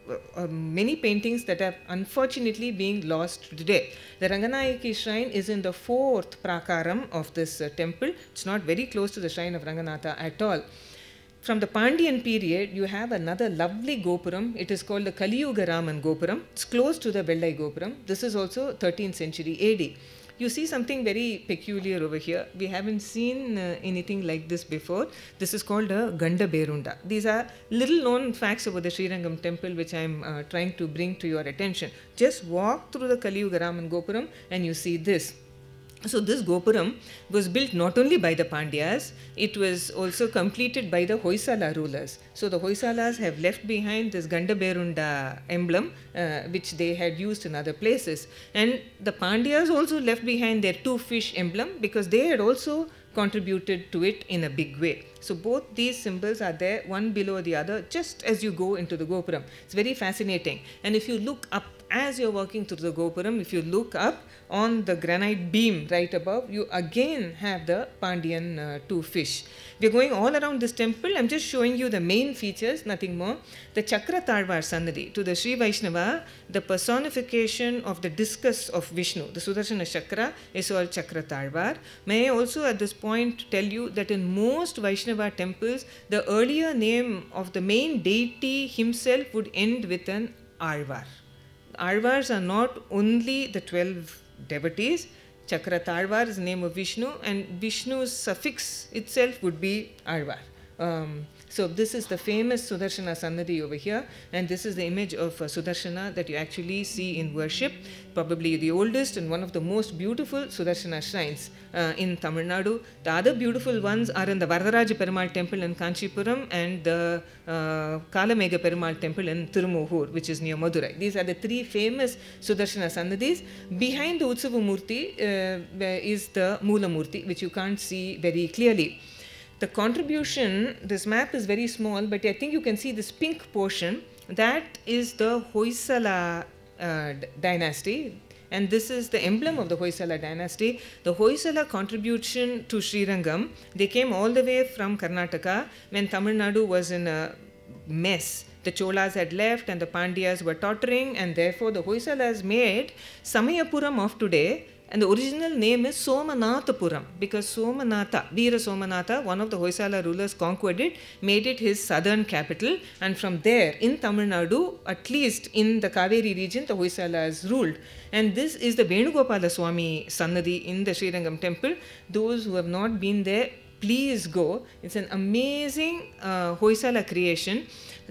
many paintings that are unfortunately being lost today. The Ranganayaki shrine is in the 4th prakaram of this temple. It's not very close to the shrine of Ranganatha at all. From the Pandyan period, you have another lovely Gopuram. It is called the Kaliyuga Raman Gopuram. It's close to the Vellai Gopuram. This is also 13th century AD. You see something very peculiar over here. We haven't seen anything like this before. This is called a Ganda Berunda. These are little known facts about the Srirangam temple which I am trying to bring to your attention. Just walk through the Kaliyuga Raman Gopuram and you see this. So this Gopuram was built not only by the Pandyas, it was also completed by the Hoysala rulers. So the Hoysalas have left behind this Gandaberunda emblem which they had used in other places. And the Pandyas also left behind their 2-fish emblem because they had also contributed to it in a big way. So both these symbols are there, one below the other, just as you go into the Gopuram. It's very fascinating. And if you look up as you're walking through the Gopuram, if you look up on the granite beam right above, you again have the Pandyan 2-fish. We're going all around this temple. I'm just showing you the main features, nothing more. The Chakra Talvar Sannadhi, to the Sri Vaishnava, the personification of the discus of Vishnu, the Sudarshana Chakra, is called Chakra Talvar. May I also at this point tell you that in most Vaishnava temples, the earlier name of the main deity himself would end with an Alvar. Alvars are not only the 12 devotees. Chakra Talvar is the name of Vishnu, and Vishnu's suffix itself would be Alvar. So this is the famous Sudarshana Sannadhi over here, and this is the image of Sudarshana that you actually see in worship, probably the oldest and one of the most beautiful Sudarshana shrines in Tamil Nadu. The other beautiful ones are in the Varadaraja Perumal temple in Kanchipuram and the Kalamega Perumal temple in Tirumohur, which is near Madurai. These are the 3 famous Sudarshana Sannadhis. Behind the Utsava Murti is the Mula Murti, which you can't see very clearly. The contribution, this map is very small, but I think you can see this pink portion. That is the Hoysala dynasty, and this is the emblem of the Hoysala dynasty. The Hoysala contribution to Srirangam, they came all the way from Karnataka when Tamil Nadu was in a mess. The Cholas had left and the Pandyas were tottering, and therefore the Hoysalas made Samayapuram of today. And the original name is Somanathapuram because Somanatha, Veera Somanatha, one of the Hoysala rulers, conquered it, made it his southern capital, and from there in Tamil Nadu, at least in the Kaveri region, the Hoysalas ruled. And this is the Venugopala Swami Sannadhi in the Srirangam temple. Those who have not been there, please go. It's an amazing Hoysala creation.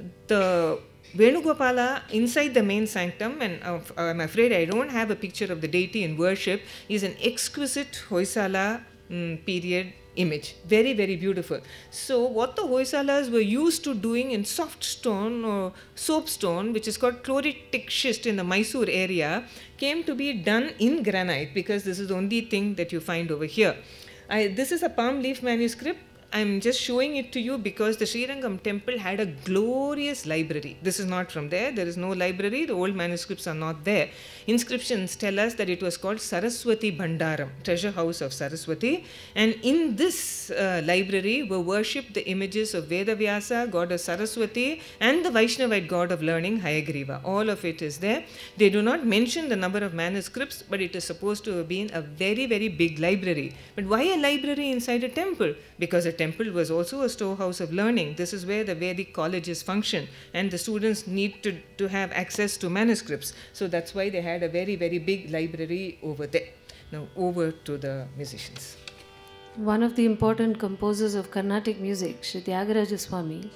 The Venugopala inside the main sanctum, and I'm afraid I don't have a picture of the deity in worship, is an exquisite Hoysala period image. Very, very beautiful. So what the Hoysalas were used to doing in soft stone or soapstone, which is called chloritic schist in the Mysore area, came to be done in granite because this is the only thing that you find over here. This is a palm leaf manuscript. I'm just showing it to you because the Srirangam temple had a glorious library. This is not from there. There is no library. The old manuscripts are not there. Inscriptions tell us that it was called Saraswati Bhandaram, treasure house of Saraswati. And in this library were worshipped the images of Vedavyasa, goddess Saraswati, and the Vaishnavite god of learning, Hayagriva. All of it is there. They do not mention the number of manuscripts, but it is supposed to have been a very, very big library. But why a library inside a temple? Because a temple was also a storehouse of learning. This is where the Vedic colleges function, and the students need to have access to manuscripts. So that's why they had a very, very big library over there. Now over to the musicians. One of the important composers of Carnatic music, Sri Tyagaraja Swami,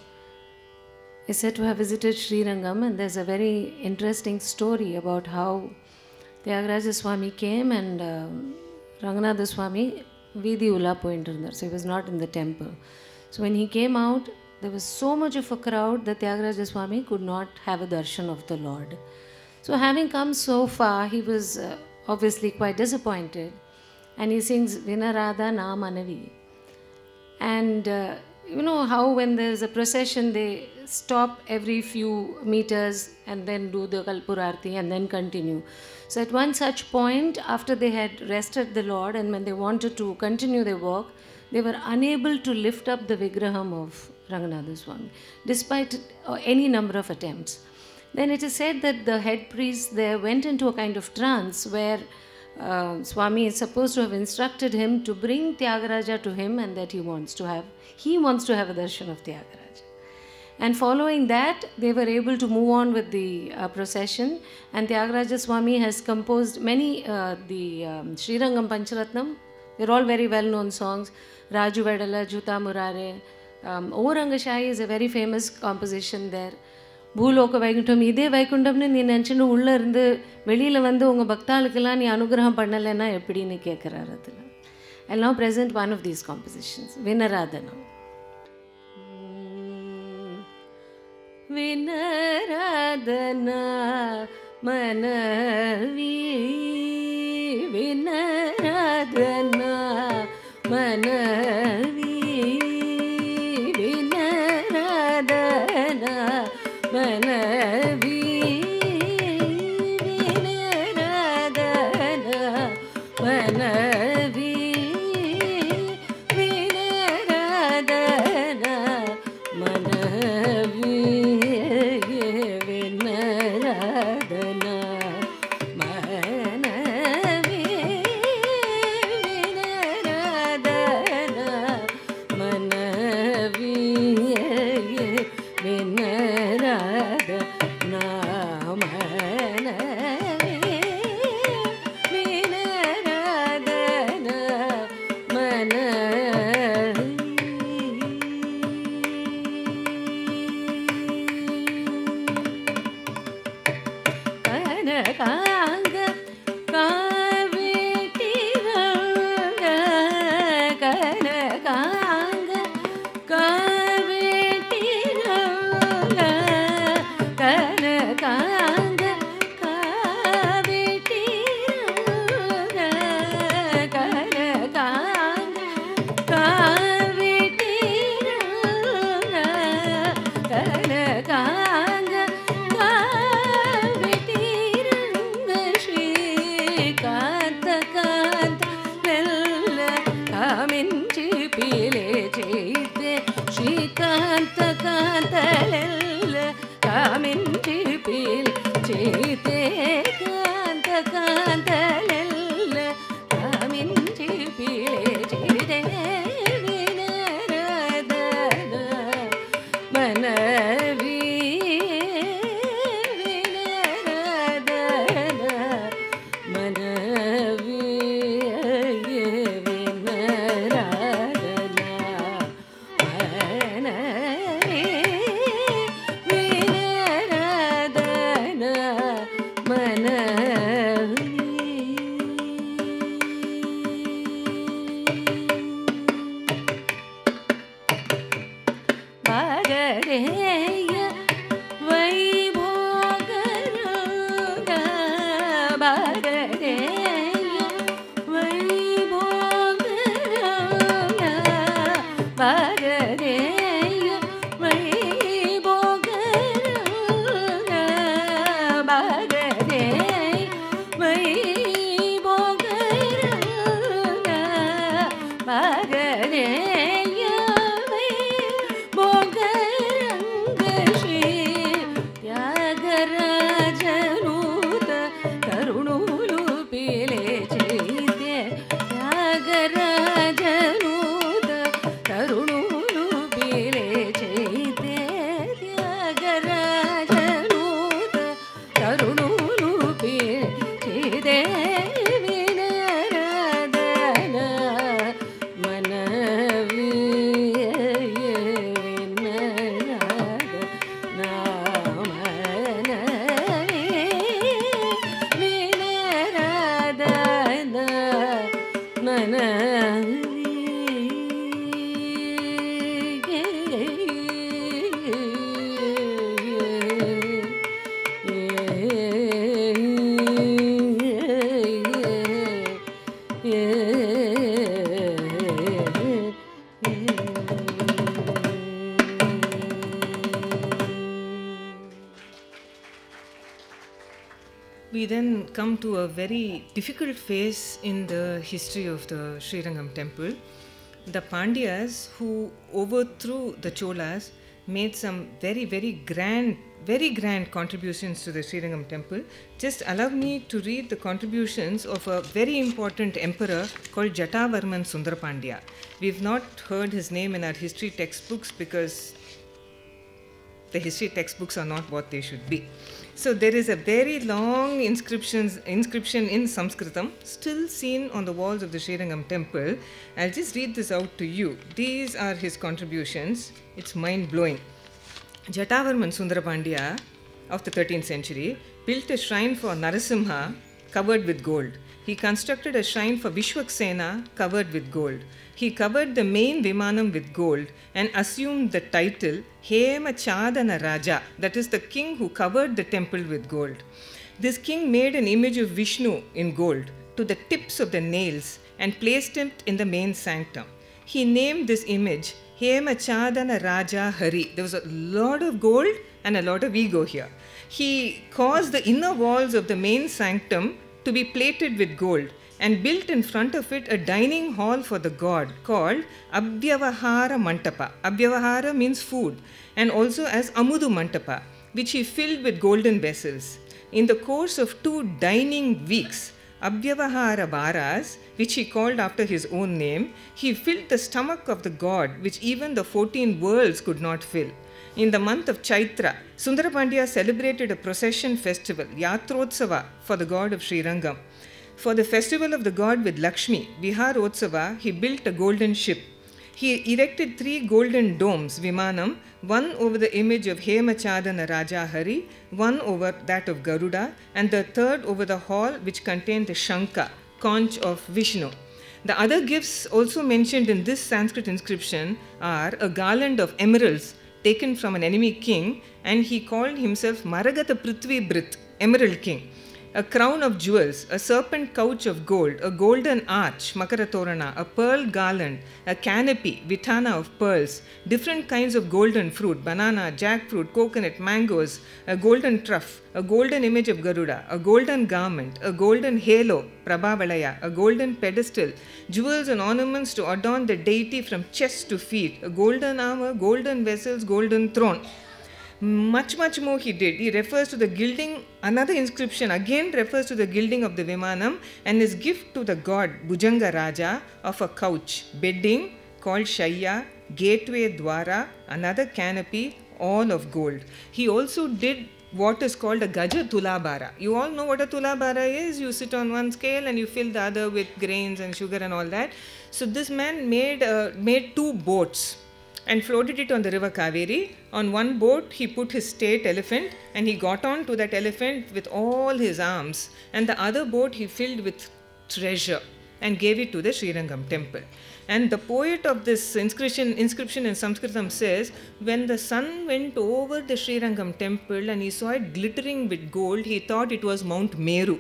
is said to have visited Srirangam, and there's a very interesting story about how Tyagaraja Swami came and Ranganatha Swami Vidhi Ula pointirundar. So he was not in the temple. So when he came out, there was so much of a crowd that Tyagaraja Swami could not have a darshan of the Lord. So having come so far, he was obviously quite disappointed. And he sings Vinarada Na Manavi. And you know how when there is a procession, they stop every few meters and then do the Kalpurarti and then continue. So at one such point, after they had rested the Lord and when they wanted to continue their work, they were unable to lift up the Vigraham of Ranganatha Swami, despite any number of attempts. Then it is said that the head priest there went into a kind of trance where Swami is supposed to have instructed him to bring Tyagaraja to him and that he wants to have a darshan of Tyagaraja. And following that, they were able to move on with the procession, and Tyagaraja Swami has composed many, Srirangam Pancharatnam, they're all very well-known songs. Raju Vedala, Juta Murare, Orangashahi is a very famous composition there. பூலோக வைகுண்டம் இதே வைகுண்டம்னு நீ நினச்சின்னு உள்ளே இருந்து வெளியில் வந்து உங்கள் பக்தாளுக்கெல்லாம் நீ அனுகிரகம் பண்ணலைன்னா எப்படின்னு கேட்குறாரு அதில். I'll now present one of these compositions, Vinaradhanam. Vinaradhana manavi, Vinaradhana manavi, Vinaradhana manavi, Vinaradhana manavi, Vinaradhana manavi, Vinaradhana manavi, Vinaradhana manavi, Vinaradhana manavi, Vinaradhana manavi. Kanakanga kavetiranga, Kanakanga kavetiranga, Kanakanga kavetiranga, Kanakanga kavetiranga, Kanakanga kavetiranga, Shrikanta Kanta Nella Kaminchi Pile Chite, Shrikanta Kanta Nella Kaminchi Pile Chite, Kanta Kanta Nella Kaminchi Pile Chite, Vinaradhana manavi, Vinaradhana manavi, Vinaradhana manavi, Vinaradhana manavi. Bhagareya Vaibhogaranga, Bhagareya Vaibhogaranga, Bhagareya Vaibhogaranga, Bhagareya Vaibhogaranga, Bhagareya Vaibhogaranga, Shri Tyagarajanuta Karunulu Pile Chaitya, Tyagarajanuta Karunulu Pile Chaitya, Tyagarajanuta Karunulu we then come to a very difficult phase in the history of the Srirangam temple. The Pandyas, who overthrew the Cholas, made some very grand contributions to the Srirangam temple. Just allow me to read the contributions of a very important emperor called Jatavarman Sundarapandya. We've not heard his name in our history textbooks because the history textbooks are not what they should be. So there is a very long inscription in Sanskritam still seen on the walls of the Srirangam temple. I'll just read this out to you. These are his contributions. It's mind-blowing. Jatavarman Sundarapandya of the 13th century built a shrine for Narasimha covered with gold. He constructed a shrine for Vishwaksena covered with gold. He covered the main Vimanam with gold and assumed the title Hema Chadana Raja, that is the king who covered the temple with gold. This king made an image of Vishnu in gold to the tips of the nails and placed it in the main sanctum. He named this image Hema Chadana Raja Hari. There was a lot of gold and a lot of ego here. He caused the inner walls of the main sanctum to be plated with gold and built in front of it a dining hall for the god called Abhyavahara Mantapa. Abhyavahara means food, and also as Amudu Mantapa, which he filled with golden vessels. In the course of 2 dining weeks, Abhyavahara Varas, which he called after his own name, he filled the stomach of the god, which even the 14 worlds could not fill. In the month of Chaitra, Sundarapandya celebrated a procession festival, Yatrotsava, for the god of Srirangam. For the festival of the god with Lakshmi, Viharotsava, he built a golden ship. He erected 3 golden domes, Vimanam, one over the image of Hemachadana Raja Hari, one over that of Garuda, and the third over the hall which contained the Shanka, conch of Vishnu. The other gifts also mentioned in this Sanskrit inscription are a garland of emeralds taken from an enemy king, and he called himself Maragata Prithvi Brit, Emerald King. A crown of jewels, a serpent couch of gold, a golden arch, Makaratorana, a pearl garland, a canopy, Vitana of pearls, different kinds of golden fruit, banana, jackfruit, coconut, mangoes, a golden trough, a golden image of Garuda, a golden garment, a golden halo, Prabhavalaya, a golden pedestal, jewels and ornaments to adorn the deity from chest to feet, a golden armor, golden vessels, golden throne. Much more he did. He refers to the gilding, another inscription again refers to the gilding of the Vimanam and his gift to the god Bhujanga Raja of a couch, bedding called Shayya, gateway Dwara, another canopy, all of gold. He also did what is called a Gaja Tulabara. You all know what a Tulabara is. You sit on one scale and you fill the other with grains and sugar and all that. So this man made 2 boats and floated it on the river Kaveri. On one boat, he put his state elephant and he got on to that elephant with all his arms. And the other boat he filled with treasure and gave it to the Srirangam temple. And the poet of this inscription in Sanskritam says, when the sun went over the Srirangam temple and he saw it glittering with gold, he thought it was Mount Meru,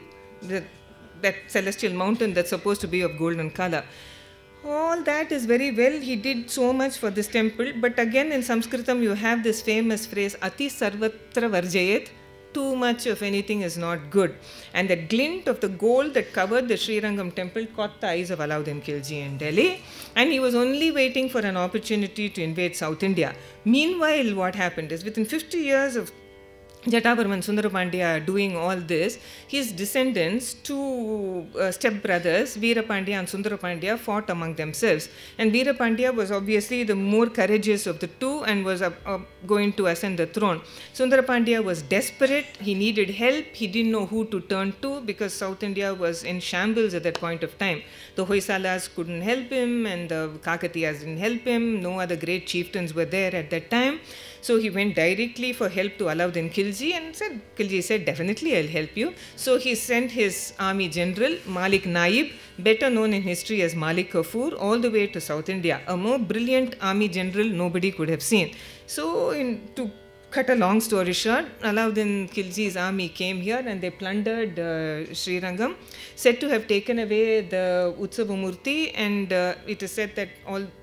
that celestial mountain that's supposed to be of golden color. All that is very well. He did so much for this temple. But again in Sanskritam you have this famous phrase, Ati Sarvatra Varjayet, too much of anything is not good. And that glint of the gold that covered the Srirangam temple caught the eyes of Alauddin Khilji in Delhi. And he was only waiting for an opportunity to invade South India. Meanwhile, what happened is within 50 years of Jatavarman Sundarapandya doing all this, his descendants, 2 stepbrothers, Veerapandya and Sundarapandya, fought among themselves. And Veerapandya was obviously the more courageous of the 2 and was going to ascend the throne. Sundarapandya was desperate, he needed help, he didn't know who to turn to because South India was in shambles at that point of time. The Hoysalas couldn't help him and the Kakatiyas didn't help him, no other great chieftains were there at that time. So he went directly for help to Alauddin Khilji and Khilji said, definitely I'll help you. So he sent his army general, Malik Naib, better known in history as Malik Kafur, all the way to South India. A more brilliant army general nobody could have seen. So to cut a long story short, Alauddin Khilji's army came here and they plundered Srirangam, said to have taken away the Utsavamurti, and it is said that all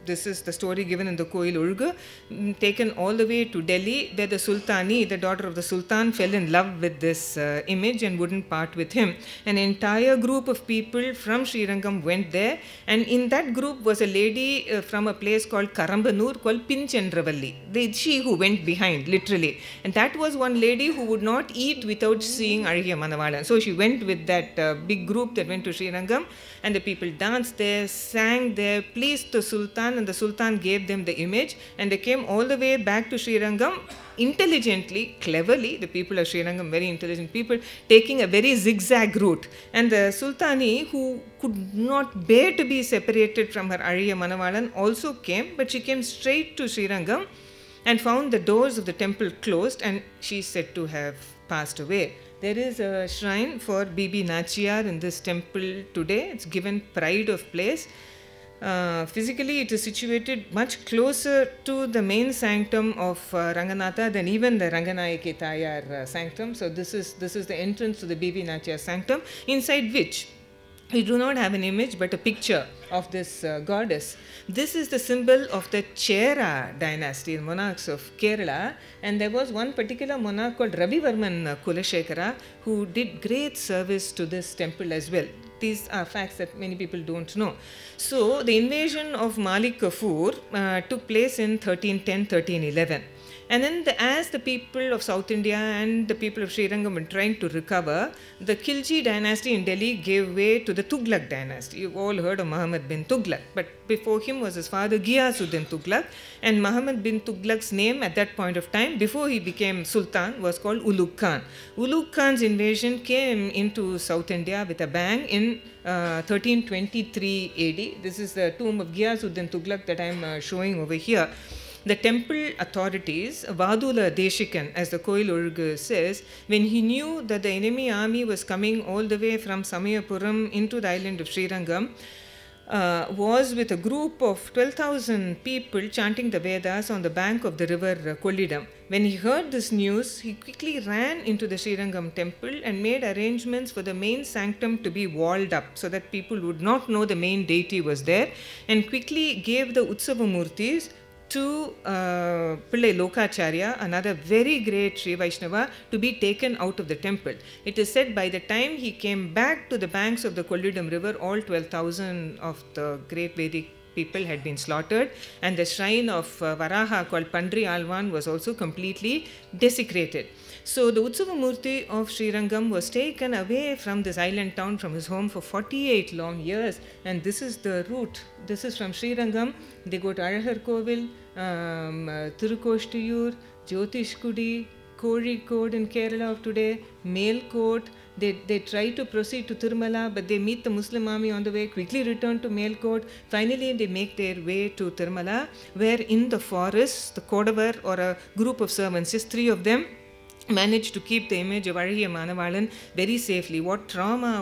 this is the story given in the Koil Urgu, taken all the way to Delhi, where the Sultani, the daughter of the Sultan, fell in love with this image and wouldn't part with him. An entire group of people from Srirangam went there, and in that group was a lady from a place called Karambanur called Pinchendravalli. She who went behind, literally. And that was one lady who would not eat without seeing Azhiya Manavalan. So she went with that big group that went to Srirangam, and the people danced there, sang there, pleased the Sultan, and the Sultan gave them the image, and they came all the way back to Srirangam intelligently, cleverly. The people of Srirangam, very intelligent people, taking a very zigzag route. And the Sultani, who could not bear to be separated from her Azhiya Manavalan, also came, but she came straight to Srirangam and found the doors of the temple closed, and she is said to have passed away. There is a shrine for Bibi Nachiyar in this temple today. It's given pride of place. Physically, it is situated much closer to the main sanctum of Ranganatha than even the Ranganayaki Tayar sanctum. So this is the entrance to the Bibi Nachiyar sanctum, inside which we do not have an image but a picture of this goddess. This is the symbol of the Chera dynasty, the monarchs of Kerala, and there was one particular monarch called Ravivarman Kulashekara who did great service to this temple as well. These are facts that many people don't know. So the invasion of Malik Kafur took place in 1310-1311. And then as the people of South India and the people of Srirangam were trying to recover, the Khilji dynasty in Delhi gave way to the Tughlaq dynasty. You've all heard of Muhammad bin Tughlaq, but before him was his father Ghiyasuddin Tughlaq, and Muhammad bin Tughlaq's name at that point of time, before he became Sultan, was called Ulugh Khan. Ulugh Khan's invasion came into South India with a bang in 1323 AD. This is the tomb of Ghiyasuddin Tughlaq that I am showing over here. The temple authorities, Vadula Deshikan, as the Koil Urgu says, when he knew that the enemy army was coming all the way from Samayapuram into the island of Srirangam, was with a group of 12,000 people chanting the Vedas on the bank of the river Kollidam. When he heard this news, he quickly ran into the Srirangam temple and made arrangements for the main sanctum to be walled up so that people would not know the main deity was there, and quickly gave the Utsavamurtis to Pillai Lokacharya, another very great Sri Vaishnava, to be taken out of the temple. It is said by the time he came back to the banks of the Kollidam river, all 12,000 of the great Vedic people had been slaughtered, and the shrine of Varaha called Pandri Alvan was also completely desecrated. So the Utsavamurti of Srirangam was taken away from this island town, from his home, for 48 long years, and this is the route. This is from Srirangam. They go to Azhar Kovil, Tirukoštiyur, Jyotishkudi, Kozhikode in Kerala of today, Melkote. They try to proceed to Tirumala, but they meet the Muslim army on the way, quickly return to Melkote. Finally, they make their way to Tirumala, where in the forest, the Kodavar, or a group of servants, just 3 of them, managed to keep the image of Azhiya Manavalan very safely. What trauma,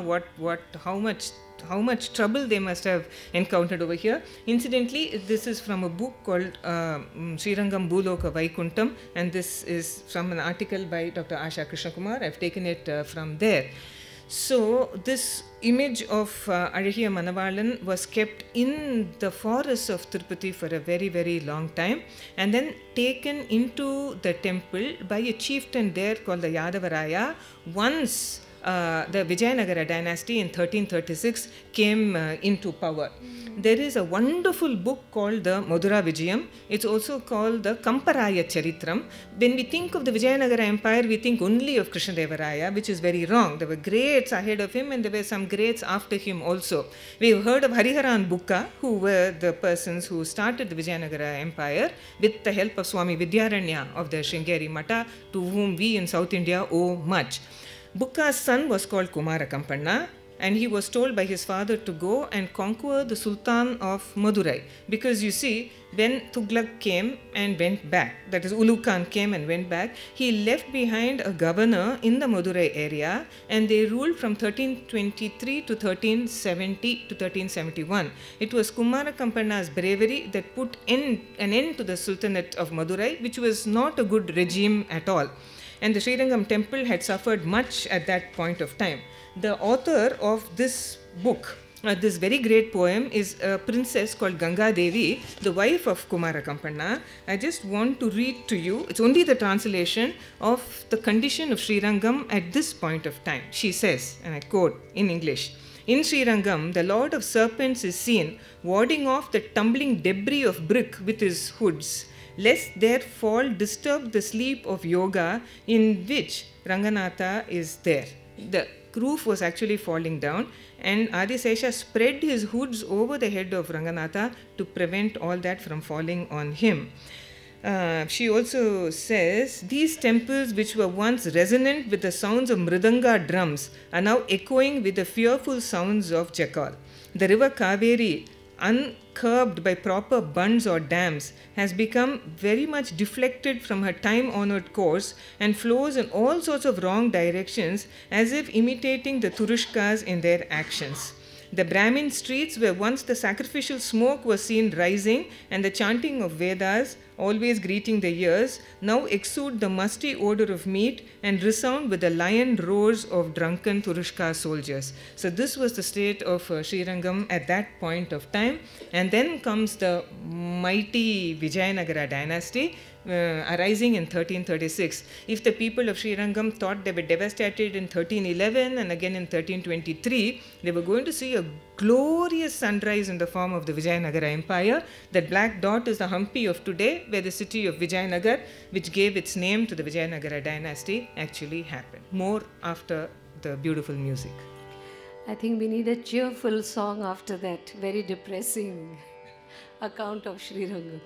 how much trouble they must have encountered over here. Incidentally, this is from a book called Srirangam Bhuloka Vaikuntam, and this is from an article by Dr. Asha Krishnakumar. I've taken it from there. So this image of Azhiya Manavalan was kept in the forests of Tirupati for a very, very long time, and then taken into the temple by a chieftain there called the Yadavaraya once the Vijayalakshmi dynasty in 1336 came into power. There is a wonderful book called the Madura Vijayam. It's also called the Kamparaya Charitram. When we think of the Vijayalakshmi Empire, we think only of Krishnadevaraya, which is very wrong. There were greats ahead of him and there were some greats after him also. We've heard of Hariharan Bukka, who were the persons who started the Vijayalakshmi Empire with the help of Swami Vidyaranya of the Sringeri Mata, to whom we in South India owe much. Bukka's son was called Kumara Kampanna, and he was told by his father to go and conquer the Sultan of Madurai. Because you see, when Tughlaq came and went back, that is Ulugh Khan came and went back, he left behind a governor in the Madurai area, and they ruled from 1323 to 1370 to 1371. It was Kumara Kampanna's bravery that put an end to the Sultanate of Madurai, which was not a good regime at all. And the Srirangam temple had suffered much at that point of time. The author of this book this very great poem is a princess called Ganga Devi, the wife of Kumara Kampanna. I just want to read to you, it's only the translation of the condition of Srirangam at this point of time. She says, and I quote in English, "In Srirangam, the Lord of Serpents is seen warding off the tumbling debris of brick with his hoods, lest their fall disturb the sleep of yoga in which Ranganatha is there." The roof was actually falling down, and Adisesha spread his hoods over the head of Ranganatha to prevent all that from falling on him. She also says, "These temples, which were once resonant with the sounds of mridanga drums, are now echoing with the fearful sounds of jackal. The river Kaveri, uncurbed by proper bunds or dams, has become very much deflected from her time-honored course and flows in all sorts of wrong directions, as if imitating the Turushkas in their actions. The Brahmin streets, where once the sacrificial smoke was seen rising and the chanting of Vedas always greeting the ears, now exude the musty odor of meat and resound with the lion roars of drunken Turushka soldiers." So this was the state of Srirangam at that point of time. And then comes the mighty Vijayanagara dynasty, arising in 1336. If the people of Srirangam thought they were devastated in 1311 and again in 1323, they were going to see a glorious sunrise in the form of the Vijayanagara Empire. That black dot is the Hampi of today, where the city of Vijayanagar, which gave its name to the Vijayanagara dynasty, actually happened. More after the beautiful music. I think we need a cheerful song after that very depressing account of Srirangam.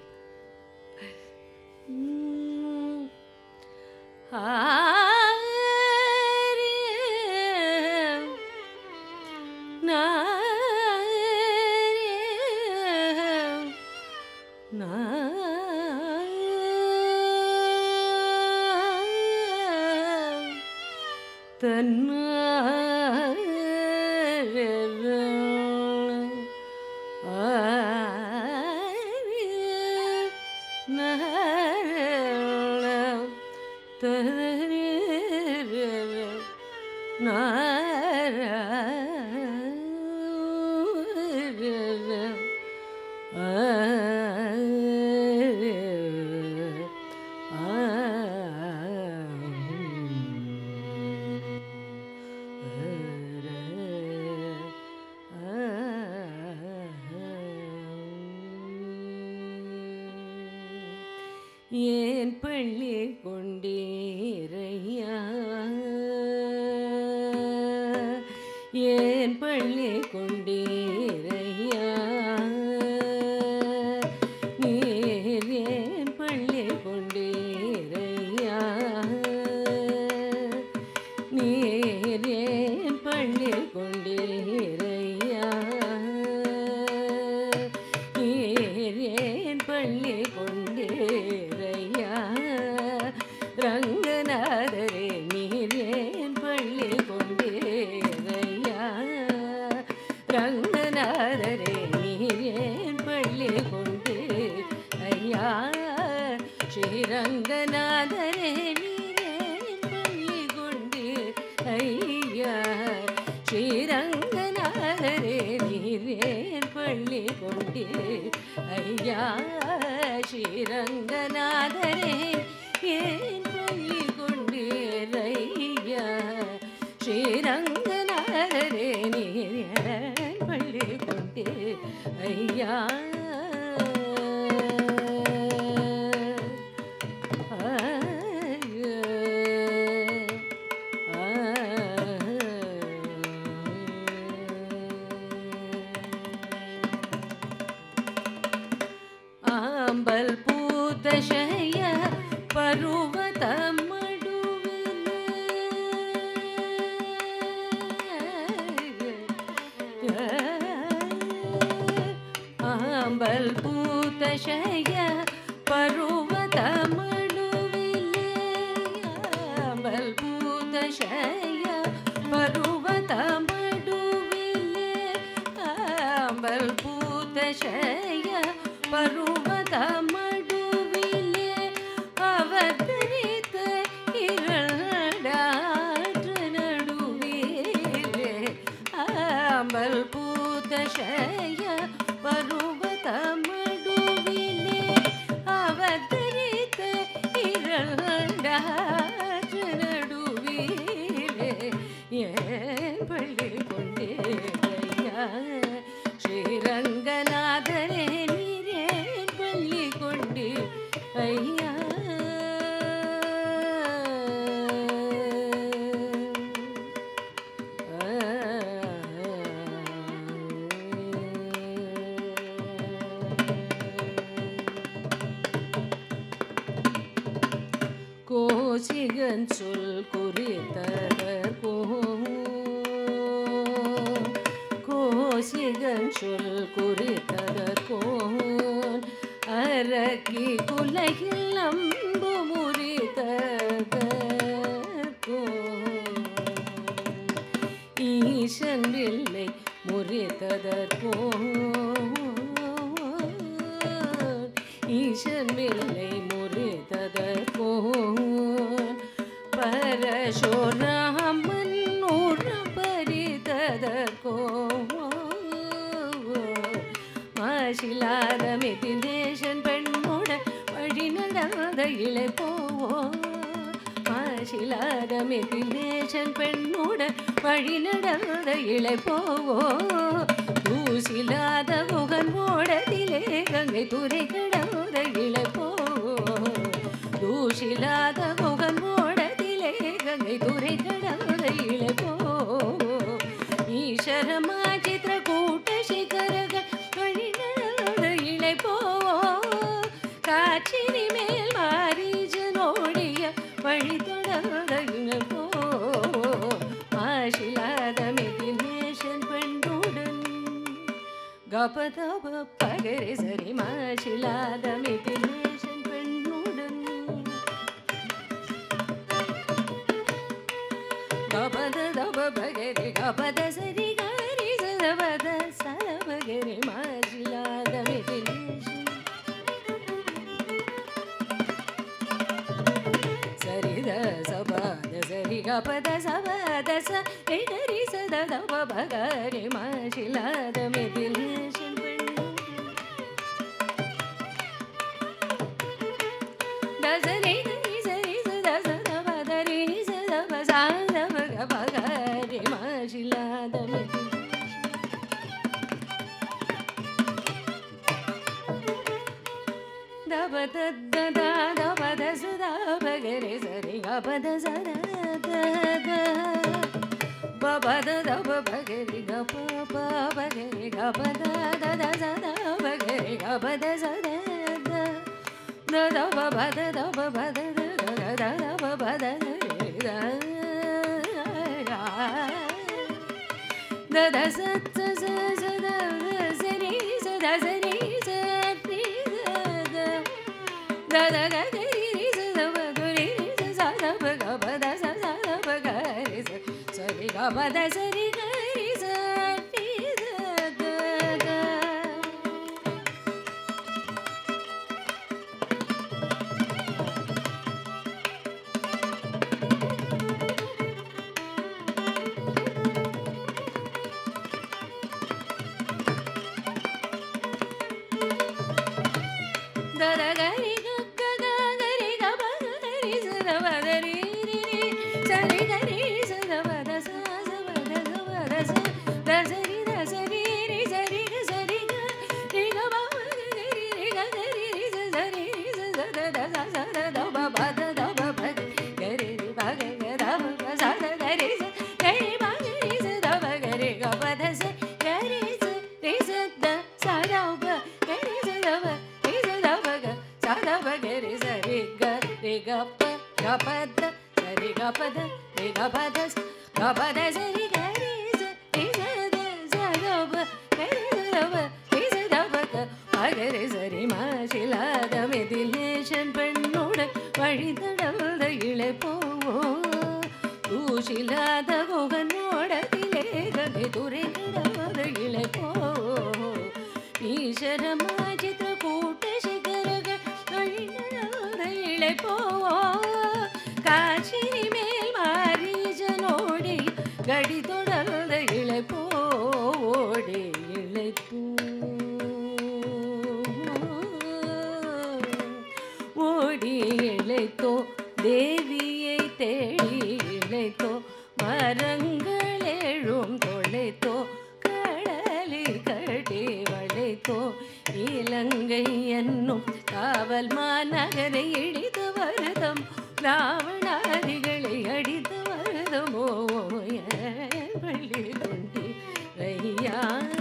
ஏன் பள்ளி கொண்டீரையா, ஏன் பள்ளி கொண்டீரையா, நீர் ஏன் பள்ளி கொண்டீரையா, நீர் ஏன் பள்ளி கொண்டீரையா, நீர் ஏன் பள்ளி கொண்டீரையா, ரங்கநாதரே நீர் ஏன் பள்ளி கொண்டீரையா, ரங்கநாதரே நீர் ஏன் பள்ளி கொண்டீரையா, ஸ்ரீரங்கநாதரே நீர் ஏன் பள்ளி கொண்டீரையா, ஸ்ரீரங்கநாதரே நீர் ஏன் பள்ளி கொண்டீரையா, ஸ்ரீரங்கநாதரே ஏன் பள்ளி கொண்டீரையா, ஸ்ரீரங்கநாதரே நீர் ஏன் பள்ளி கொண்டீரையா. ஆம்பல் பூதசய பருவத மடுவிலே, ஆம்பல் பூதசய பருவத மடுவிலே, ஆம்பல் பூதசய பருவத மடுவிலே, ஆம்பல் பூதசய பருவத மடுவிலே, அவதரித்த இரண்டாற்று நடுவிலே, ஆம்பல் பூதசய அமுதசய பருவதமடுவிலே அவதரித்த இரண்டாற்று நடுவிலே ஏன் பள்ளி கொண்டேயா ஸ்ரீரங்கநாதனே நீரேன் பள்ளி கொண்டே ஐயா. கோசிகன் சொல் குறித்ததற்கோ கோசிகன் சொல் குறித்ததற்கோன் அரக்கி குலையில் நம்பு முறித்ததற்கோ ஈசன் வில்லை முறித்ததற்கோ ஈசன் வில்லை முறித்ததற்கோ பரசுராமன் பறித்ததற்கோ மாசிலாத மிதிலேசன் பெண்ணுடன் வழி நடந்த இளைப்போ மாசிலாத மிதிலேசன் பெண்ணுடன் வழி நடந்த இளைப்போ தூசிலாத முகன் ஓடத்திலே கங்கை துறை கடந்த இளைப்போ தூசிலாத முகன் ஓடத்திலே கங்கை துறை கடந்த இளைப்போ ஈஸ்வரமா சித்திரக்கூட்ட சிகரகள் வழி நடந்த இளைப்போ காட்சினி மேல் மாரீஜனோடிய வழி தொடர்ந்த இளைப்போ மாசிலாத மிதிலேசன் பெண்ணுடன் கபதப பகரி சரி மாசிலாத மிதிலேசன் பெண்ணுடன் கபத தப பகரி கபத சரி கரி சதபத சதபகரி மாசிலாத மிதிலேசன் சரித சபத சரி கபத சபத சரி சதப பகரி மாசிலாத மிதிலேசன் தசரி சரி சத சதபதரி சதப சாதபக பகரி மாசிலாத தபத தபத சதபகரி சரி கபத சத பபத தப பகரி கப பகரி கபத தத சத பகரி கபத சத தப பத தப பத தப பத தத சத சத சரி சத சரி சரி தத கரி சத பகரி சத பகபத சத பகரி சரி கபத சரி கரி சரி தரகரி ககரி கபகரி சதபதரி சரி கரி சதபத சதபத சபத தசரி தசரி ரி சரி சரி ரி கபகரி ரி ககரி ரி சரி சத சத தப பத தப பகரி ரி பகக தப சத கரி கரி பகரி சதபகரி கபத சரி ரி சத சதப கரி சதப சதபகரி சரி கரி கப கபத சரி கபத ரி கபத கபத சரி கரி சரி சத சதப கரி சதப ரி சதபக பகரி சரி மாசிலாத மிதிலேசன் பெண்ணுடன் வழி நடந்த இளைப்போ தூசிலாத முகனோடத்திலே கங்கை துறை கடந்த இளைப்போ ஈஸ்வரமா சித்திரக்கூட்ட சிகரகள் வழி நடந்த இளைப்போ காட்சினி மேல் மாரீஜனோடி கடி தொடர்ந்த இளைப்போடி இலங்கை என்னும் காவல் மாநகரை இடித்து வருதம் ராவணாதிகளை அடித்து வருதமோ பள்ளி கொண்டி ஐயா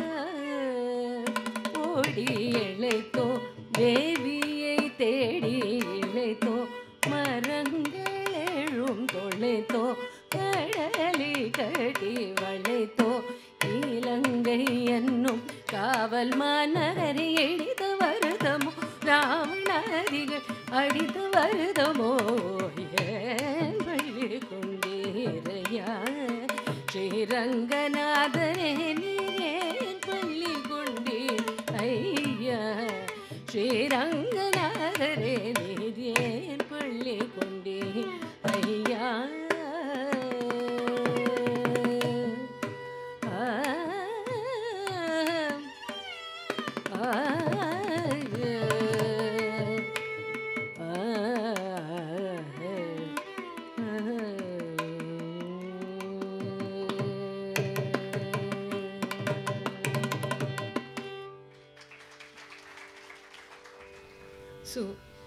ஓடி இழைத்தோ தேவியை தேடி இழைத்தோ மரங்கள் எழும் தொலைத்தோ கடலி கட்டி வளைத்தோ இலங்கை என்னும் காவல் மாநகரை இடித்து வருதமோ ராவணாதிகள் அடித்து வருதமோ ஏன் பள்ளி கொண்டீரையா ஸ்ரீரங்கநாதரே நீரேன் பள்ளி கொண்டீர் ஐயா ஸ்ரீரங்கநாதரே நீரேன் பள்ளி கொண்டீர் ஐயா So,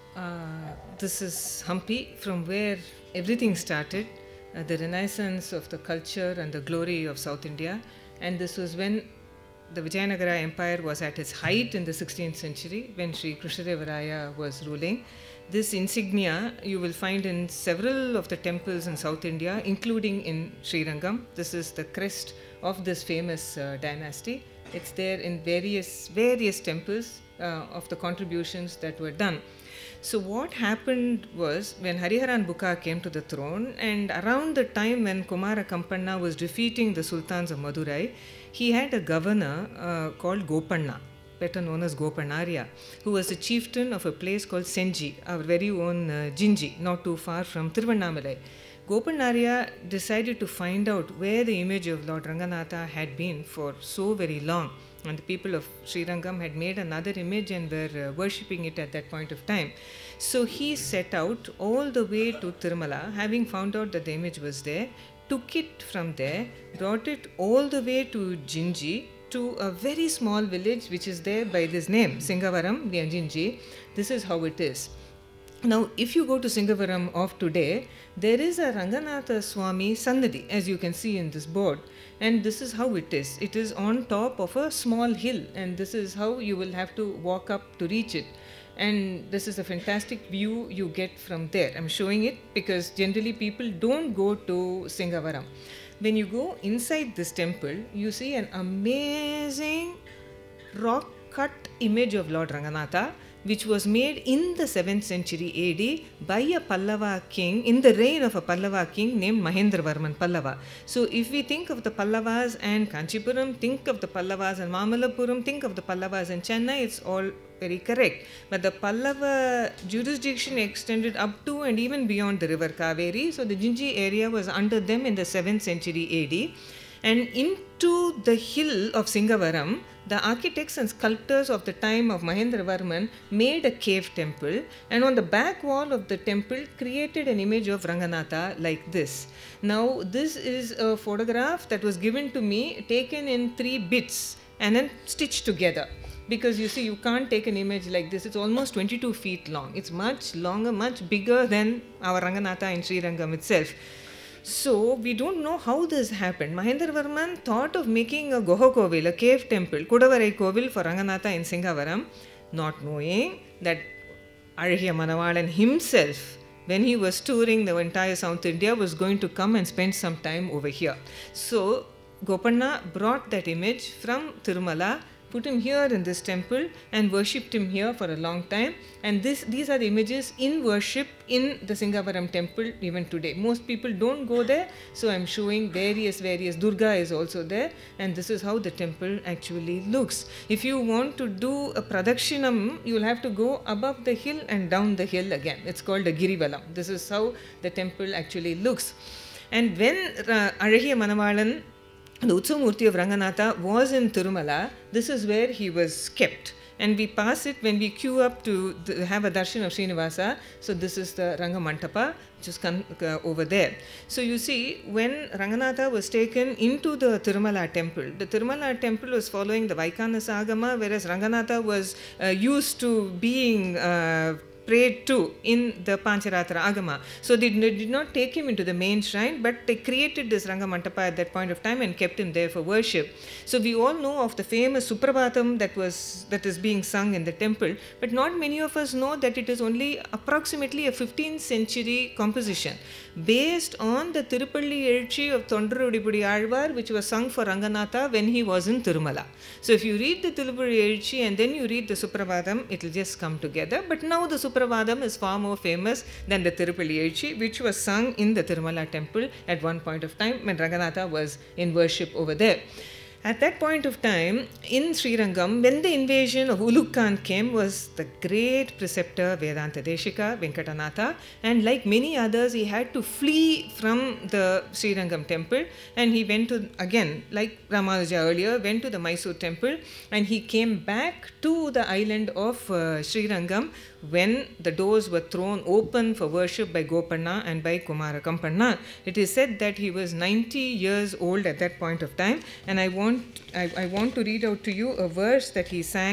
this is Hampi, from where everything started, the renaissance of the culture and the glory of South India. And this was when the Vijayanagara Empire was at its height in the 16th century, when Sri Krishnadevaraya was ruling. This insignia you will find in several of the temples in South India, including in Srirangam. This is the crest of this famous dynasty. It's there in various temples of the contributions that were done. So what happened was, when Hariharan Bukka came to the throne, and around the time when Kumara Kampanna was defeating the sultans of Madurai, he had a governor called Gopanna, better known as Gopannarya, who was a chieftain of a place called Senji, our very own Jinji, not too far from Tiruvannamalai. Gopannarya decided to find out where the image of Lord Ranganatha had been for so very long. And the people of Srirangam had made another image and were worshipping it at that point of time. So he set out all the way to Tirumala, having found out that the image was there, took it from there, brought it all the way to Jinji, to a very small village which is there by this name, Singavaram near Jinji. This is how it is. Now, if you go to Singavaram of today, there is a Ranganatha Swami Sannadhi, as you can see in this board. And this is how it is. It is on top of a small hill, and this is how you will have to walk up to reach it. And this is a fantastic view you get from there. I'm showing it because generally people don't go to Singavaram. When you go inside this temple, you see an amazing rock cut image of Lord Ranganatha, which was made in the 7th century AD by a Pallava king, in the reign of a Pallava king named Mahendravarman Pallava. So if we think of the Pallavas and Kanchipuram, think of the Pallavas and Mamallapuram, think of the Pallavas and Chennai, it's all very correct. But the Pallava jurisdiction extended up to and even beyond the river Kaveri. So the Jinji area was under them in the 7th century AD. And into the hill of Singavaram, the architects and sculptors of the time of Mahendravarman made a cave temple, and on the back wall of the temple created an image of Ranganatha like this. Now, this is a photograph that was given to me, taken in 3 bits and then stitched together. Because you see, you can't take an image like this. It's almost 22 feet long. It's much longer, much bigger than our Ranganatha in Srirangam itself. So, we don't know how this happened. Mahendravarman thought of making a Goha Kovil, a cave temple, Kudavarai Kovil for Ranganatha in Singavaram, not knowing that Azhagiya Manavalan himself, when he was touring the entire South India, was going to come and spend some time over here. So, Gopanna brought that image from Tirumala, put him here in this temple and worshipped him here for a long time. And these are the images in worship in the Singavaram temple even today. Most people don't go there, so I'm showing various Durga is also there, and this is how the temple actually looks. If you want to do a pradakshinam, you'll have to go above the hill and down the hill again. It's called a Girivalam. This is how the temple actually looks. And when Azhagiya Manavalan, the Utsavamurti of Ranganatha, was in Tirumala, this is where he was kept. and we pass it when we queue up to have a darshan of Srinivasa. So this is the Ranga Mantapa, which is over there. So you see, when Ranganatha was taken into the Tirumala temple, the Tirumala temple was following the Vaikanasa Agama, whereas Ranganatha was used to being prayed to in the Pancharatra Agama. So they did not take him into the main shrine, but they created this Ranga Mantapa at that point of time and kept him there for worship. So we all know of the famous Suprabhatam that is being sung in the temple, but not many of us know that it is only approximately a 15th century composition based on the Tirupalli Elchi of Thondarudipudi Alvar, which was sung for Ranganatha when he was in Tirumala. So if you read the Tirupalli Elchi and then you read the Suprabhatam, it will just come together. But now the Suprabhatam is far more famous than the Tirupalli Elchi, which was sung in the Tirumala temple at one point of time when Ranganatha was in worship over there. At that point of time, in Srirangam, when the invasion of Ulugh Khan came, was the great preceptor Vedanta Deshika, Venkatanatha, and like many others, he had to flee from the Srirangam temple, and he went to, again, like Ramanuja earlier, went to the Mysore temple, and he came back to the island of Srirangam when the doors were thrown open for worship by Gopanna and by Kumara Kampanna. It is said that he was 90 years old at that point of time, and I want to read out to you a verse that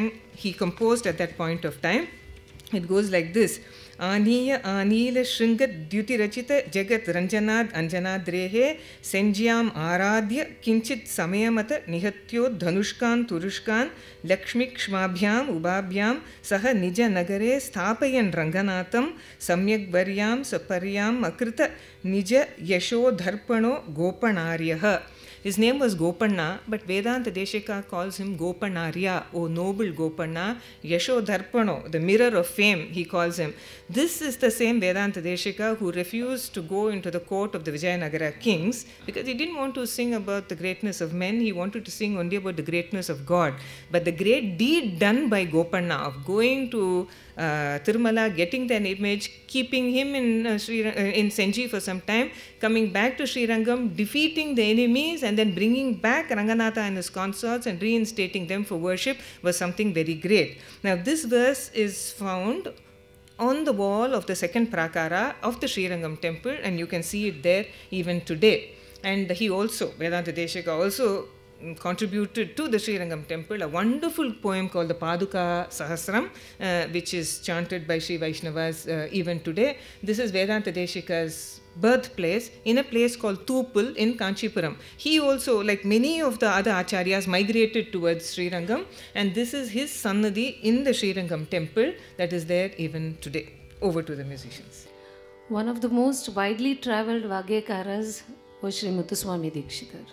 he composed at that point of time. It goes like this. Aniya Anila Shringat Duty Rachita Jagat Ranjanad Anjanadrehe Senjyam Aradhya Kinchit Samayamata Nihatyo Dhanushkan Turushkan Lakshmik Shmabhyam Ubabhyam Saha Nija Nagare Sthapayan Ranganatham Samyak Varyam Saparyam Akrita Nija Yasho Dharpano Gopanaryaha. His name was Gopanna, but Vedanta Deshika calls him Gopanarya, O noble Gopanna, Yasho Dharpano, the mirror of fame, he calls him. This is the same Vedanta Deshika who refused to go into the court of the Vijayanagara kings because he didn't want to sing about the greatness of men, he wanted to sing only about the greatness of God. But the great deed done by Gopanna of going to Tirumala, getting that image, keeping him in Senji for some time, coming back to Srirangam, defeating the enemies, and then bringing back Ranganatha and his consorts and reinstating them for worship was something very great. Now, this verse is found on the wall of the second prakara of the Srirangam temple, and you can see it there even today. And he also, Vedanta Deshika also contributed to the Srirangam temple a wonderful poem called the Paduka Sahasram, which is chanted by Sri Vaishnavas even today. This is Vedanta Deshika's birthplace in a place called Thupul in Kanchipuram. He also, like many of the other acharyas, migrated towards Srirangam, and this is his sannadhi in the Srirangam temple that is there even today. Over to the musicians. One of the most widely travelled Vagyakaras was Sri Muthuswami Dikshitar.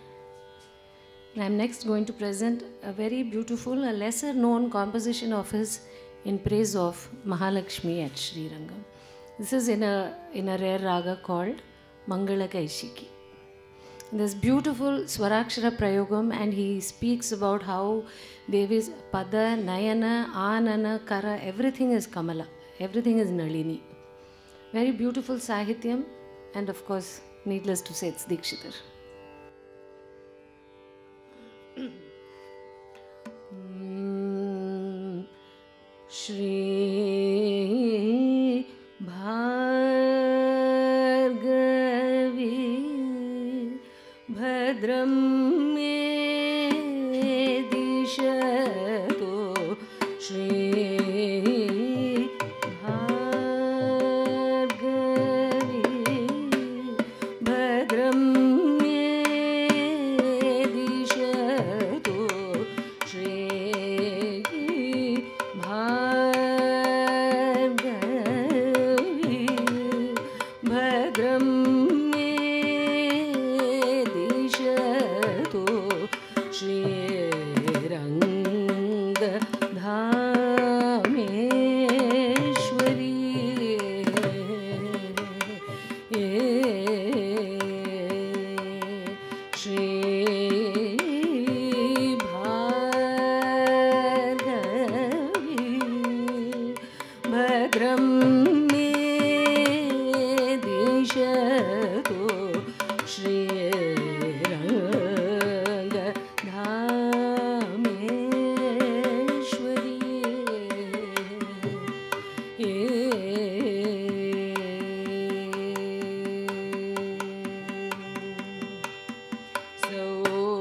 I am next going to present a very beautiful, a lesser known composition of his in praise of Mahalakshmi at Srirangam. This is in a rare raga called Mangala Kaishiki. This beautiful Swarakshara Prayogam, and he speaks about how Devi's Pada, Nayana, Anana, Kara, everything is Kamala, everything is Nalini. Very beautiful Sahityam, and of course, needless to say, it's Dikshitar. Shri Bhargavi Bhadram me dishato Shri Bhargavi Bhadram me dishato Shri Sriranga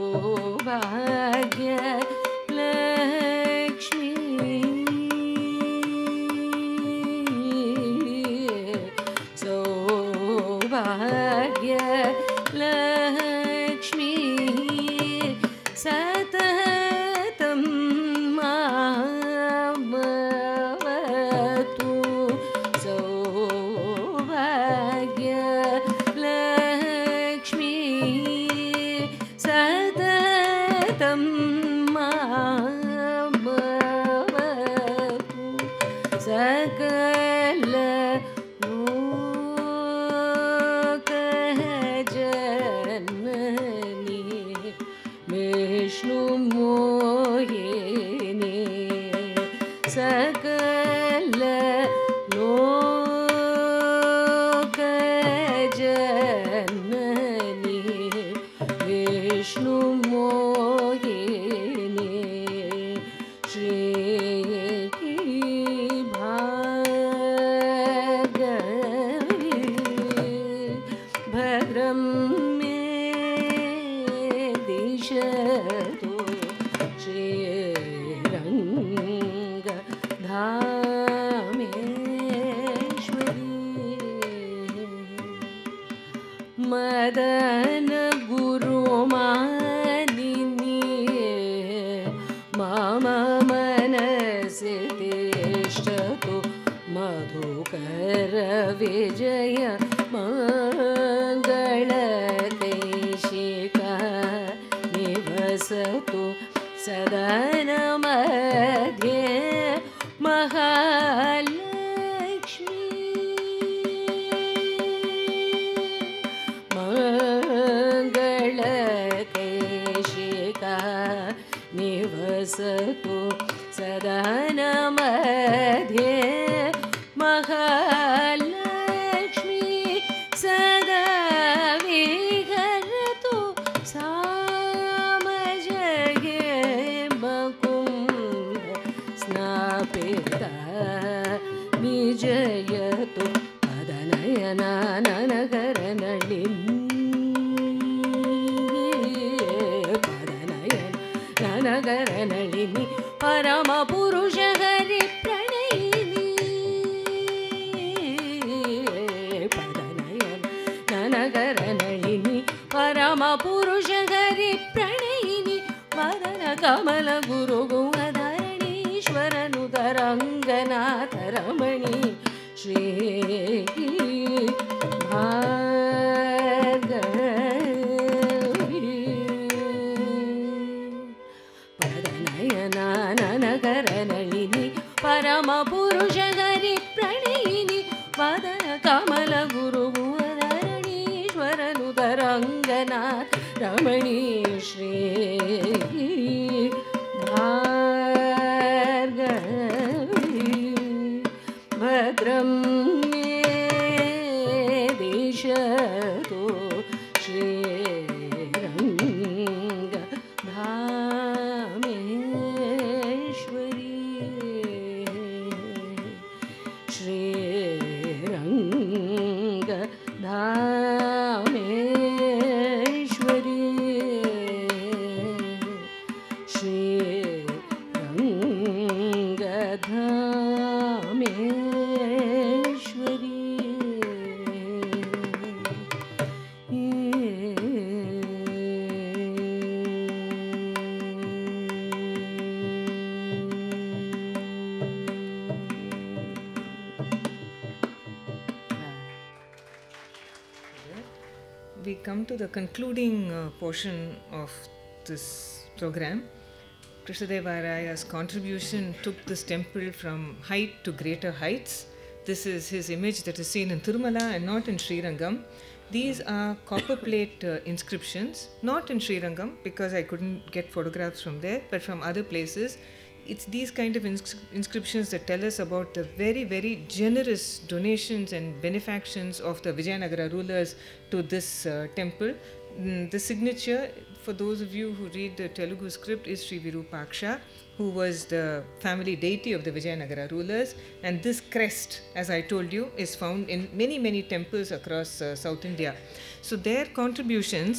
We come to the concluding portion of this program. Krishnadevaraya's contribution took this temple from height to greater heights. This is his image that is seen in Tirumala and not in Srirangam. These are copper plate inscriptions, not in Srirangam because I couldn't get photographs from there, but from other places. It's these kind of inscriptions that tell us about the very, very generous donations and benefactions of the Vijayanagara rulers to this temple. The signature, for those of you who read the Telugu script, is Sri Virupaksha, who was the family deity of the Vijayanagara rulers. And this crest, as I told you, is found in many, many temples across South India. So their contributions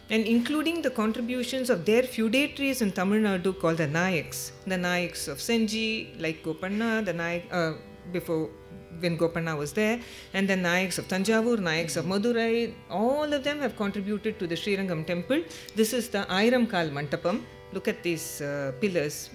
and including the contributions of their feudatories in Tamil Nadu called the Nayaks of Senji, like Gopanna, the Nayak before when Gopanna was there, and the Nayaks of Tanjavur, Nayaks of Madurai, all of them have contributed to the Srirangam temple. This is the Airam Kal Mantapam. Look at these pillars,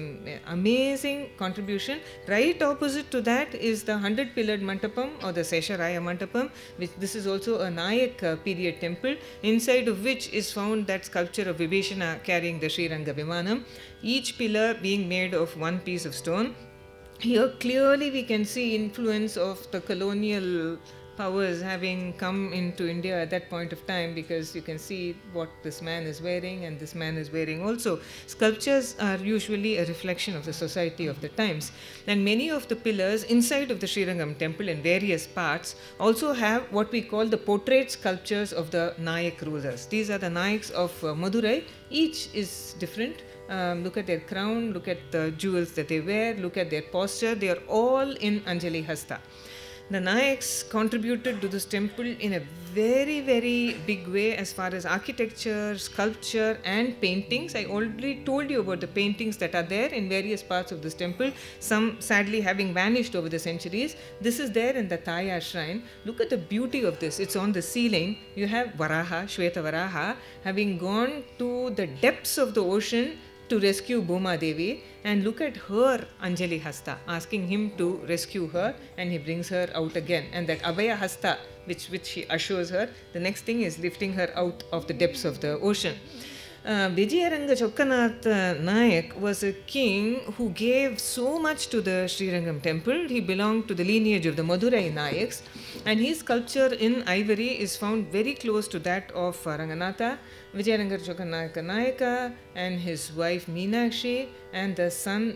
amazing contribution. Right opposite to that is the 100-pillared Mantapam or the Sesharaya Mantapam, which this is also a Nayak period temple, inside of which is found that sculpture of Vibhishana carrying the Sriranga Vimanam, each pillar being made of one piece of stone. Here clearly we can see influence of the colonial powers having come into India at that point of time, because you can see what this man is wearing and this man is wearing also. Sculptures are usually a reflection of the society of the times, and many of the pillars inside of the Srirangam temple in various parts also have what we call the portrait sculptures of the Nayak rulers. These are the Nayaks of Madurai. Each is different. Look at their crown, look at the jewels that they wear, look at their posture. They are all in Anjali Hasta. The Nayaks contributed to this temple in a very, very big way as far as architecture, sculpture and paintings. I already told you about the paintings that are there in various parts of this temple, some sadly having vanished over the centuries. This is there in the Taya shrine. Look at the beauty of this. It's on the ceiling. You have Varaha, Shweta Varaha, having gone to the depths of the ocean to rescue Bhuma Devi, and look at her Anjali Hasta, asking him to rescue her, and he brings her out again. And that Abhaya Hasta, which he assures her, the next thing is lifting her out of the depths of the ocean. Vijayaranga Chokkanath Nayak was a king who gave so much to the Srirangam temple. He belonged to the lineage of the Madurai Nayaks, and his sculpture in ivory is found very close to that of Ranganatha, Vijayaranga Chokkanath Nayaka, and his wife Meenakshi, and the son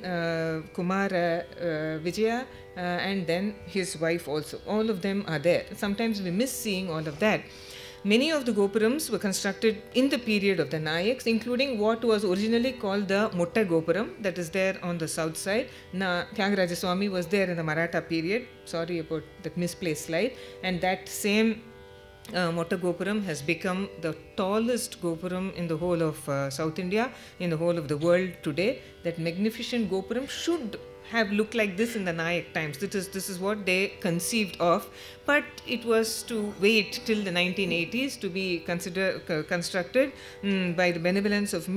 Kumara Vijaya, and then his wife also. All of them are there. Sometimes we miss seeing all of that. Many of the Gopurams were constructed in the period of the Nayaks, including what was originally called the Mutta Gopuram, that is there on the south side. Tyagaraja Swami was there in the Maratha period. Sorry about that misplaced slide. And that same Mutta Gopuram has become the tallest Gopuram in the whole of South India, in the whole of the world today. That magnificent Gopuram should have looked like this in the Nayak times. This is what they conceived of, but it was to wait till the 1980s to be constructed by the benevolence of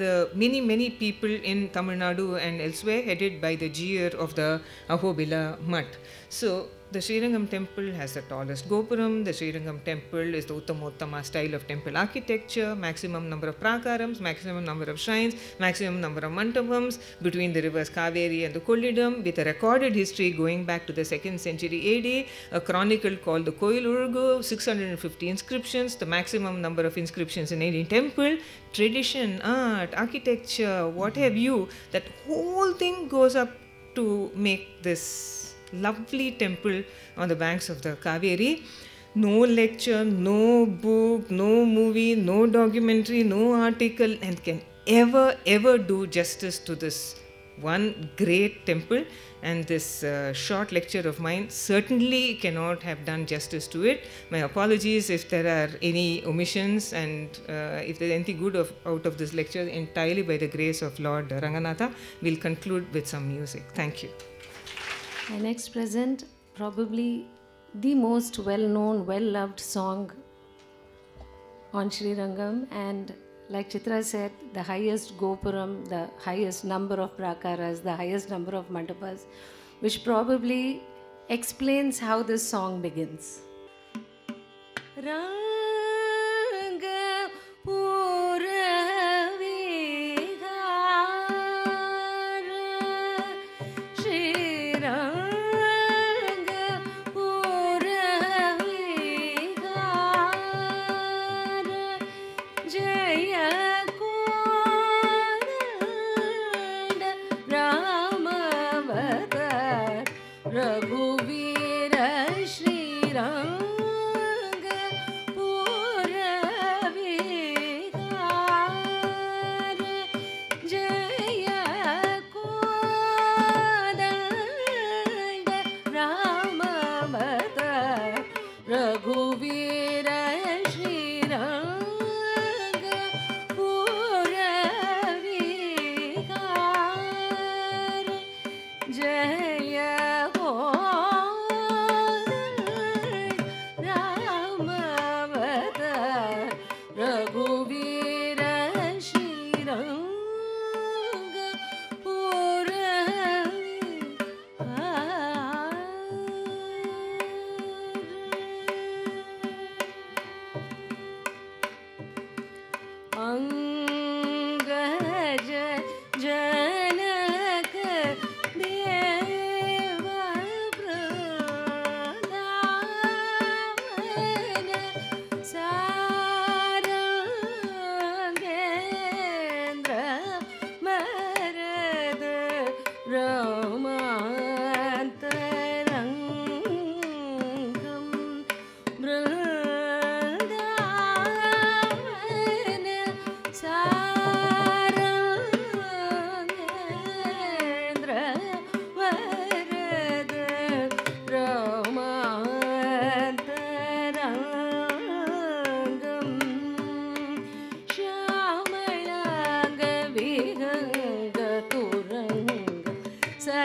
many people in Tamil Nadu and elsewhere, headed by the Jiyar of the Ahobila Mutt. So the Srirangam temple has the tallest Gopuram. The Srirangam temple is the Uttamottama style of temple architecture, maximum number of prakarams, maximum number of shrines, maximum number of mantapams between the rivers Kaveri and the Kollidam, with a recorded history going back to the 2nd century AD, a chronicle called the Koil Urgu, 650 inscriptions, the maximum number of inscriptions in any temple, tradition, art, architecture, what have you. That whole thing goes up to make this lovely temple on the banks of the Kaveri. No lecture, no book, no movie, no documentary, no article, and can ever do justice to this one great temple. And this short lecture of mine certainly cannot have done justice to it. My apologies if there are any omissions, and if there is anything good out of this lecture, entirely by the grace of Lord Ranganatha. We'll conclude with some music. Thank you. I next present probably the most well-known, well-loved song on Srirangam, and like Chitra said, the highest Gopuram, the highest number of prakaras, the highest number of mandapas, which probably explains how this song begins. Ranga Raghuveera Shri Ranga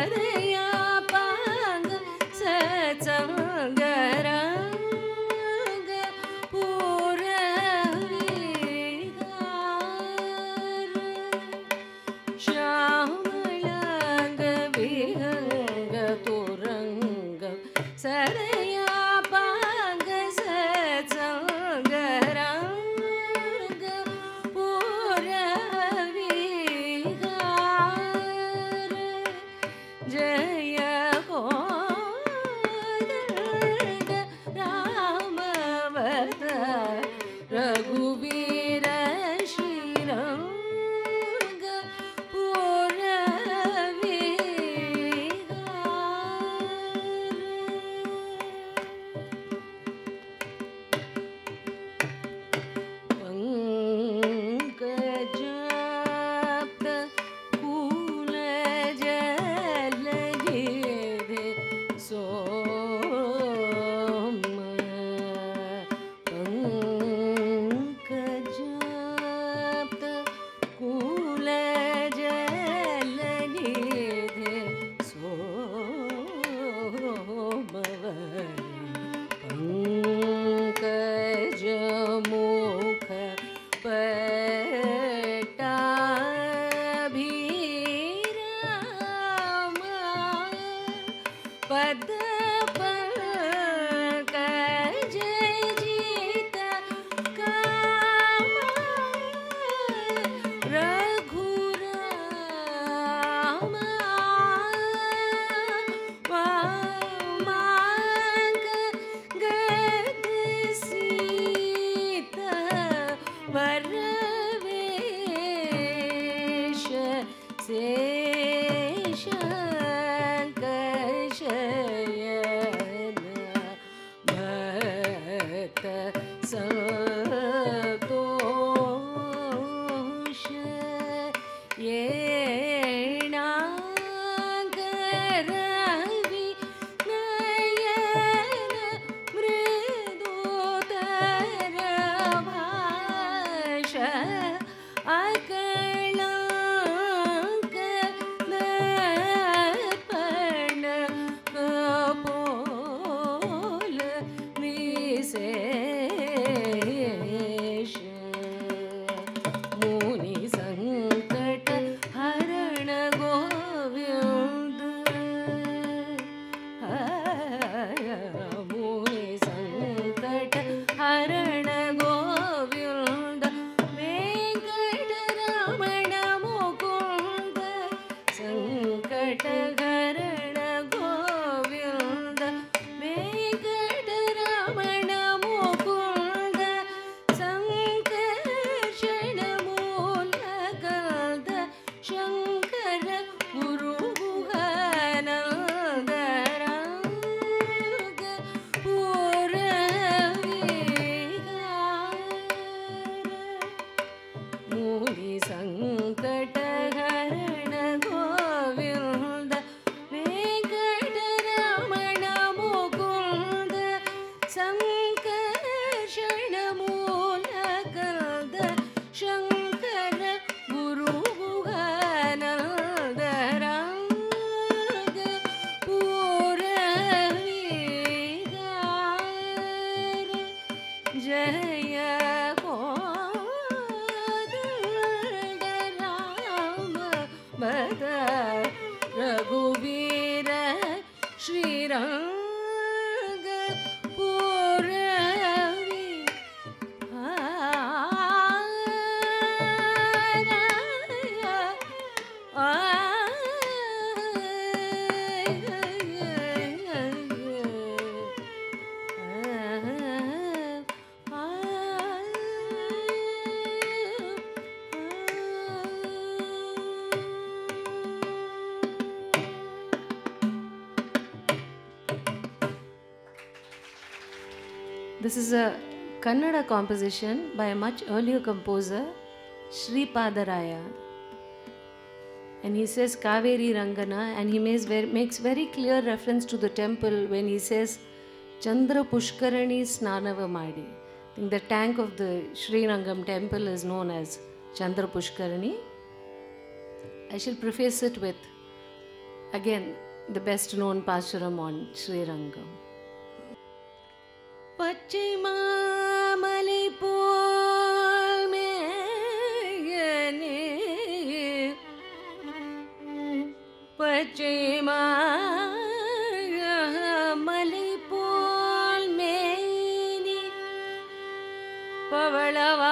This is a Kannada composition by a much earlier composer, Sri Padaraya. And he says Kaveri Rangana, and he makes very clear reference to the temple when he says Chandra Pushkarani Snanava Madi. I think the tank of the Sri Rangam temple is known as Chandra Pushkarani. I shall preface it with again, the best known Pashuram on Sri Rangam. Pachimamali pol meyane Pachimamali pol meyani Pavalava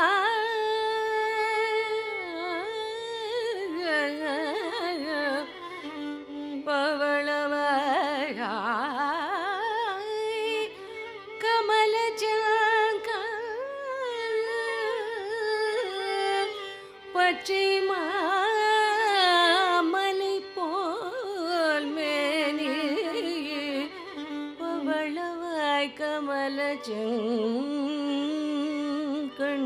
Pachimamali pol meni Pavalavai kamalachankan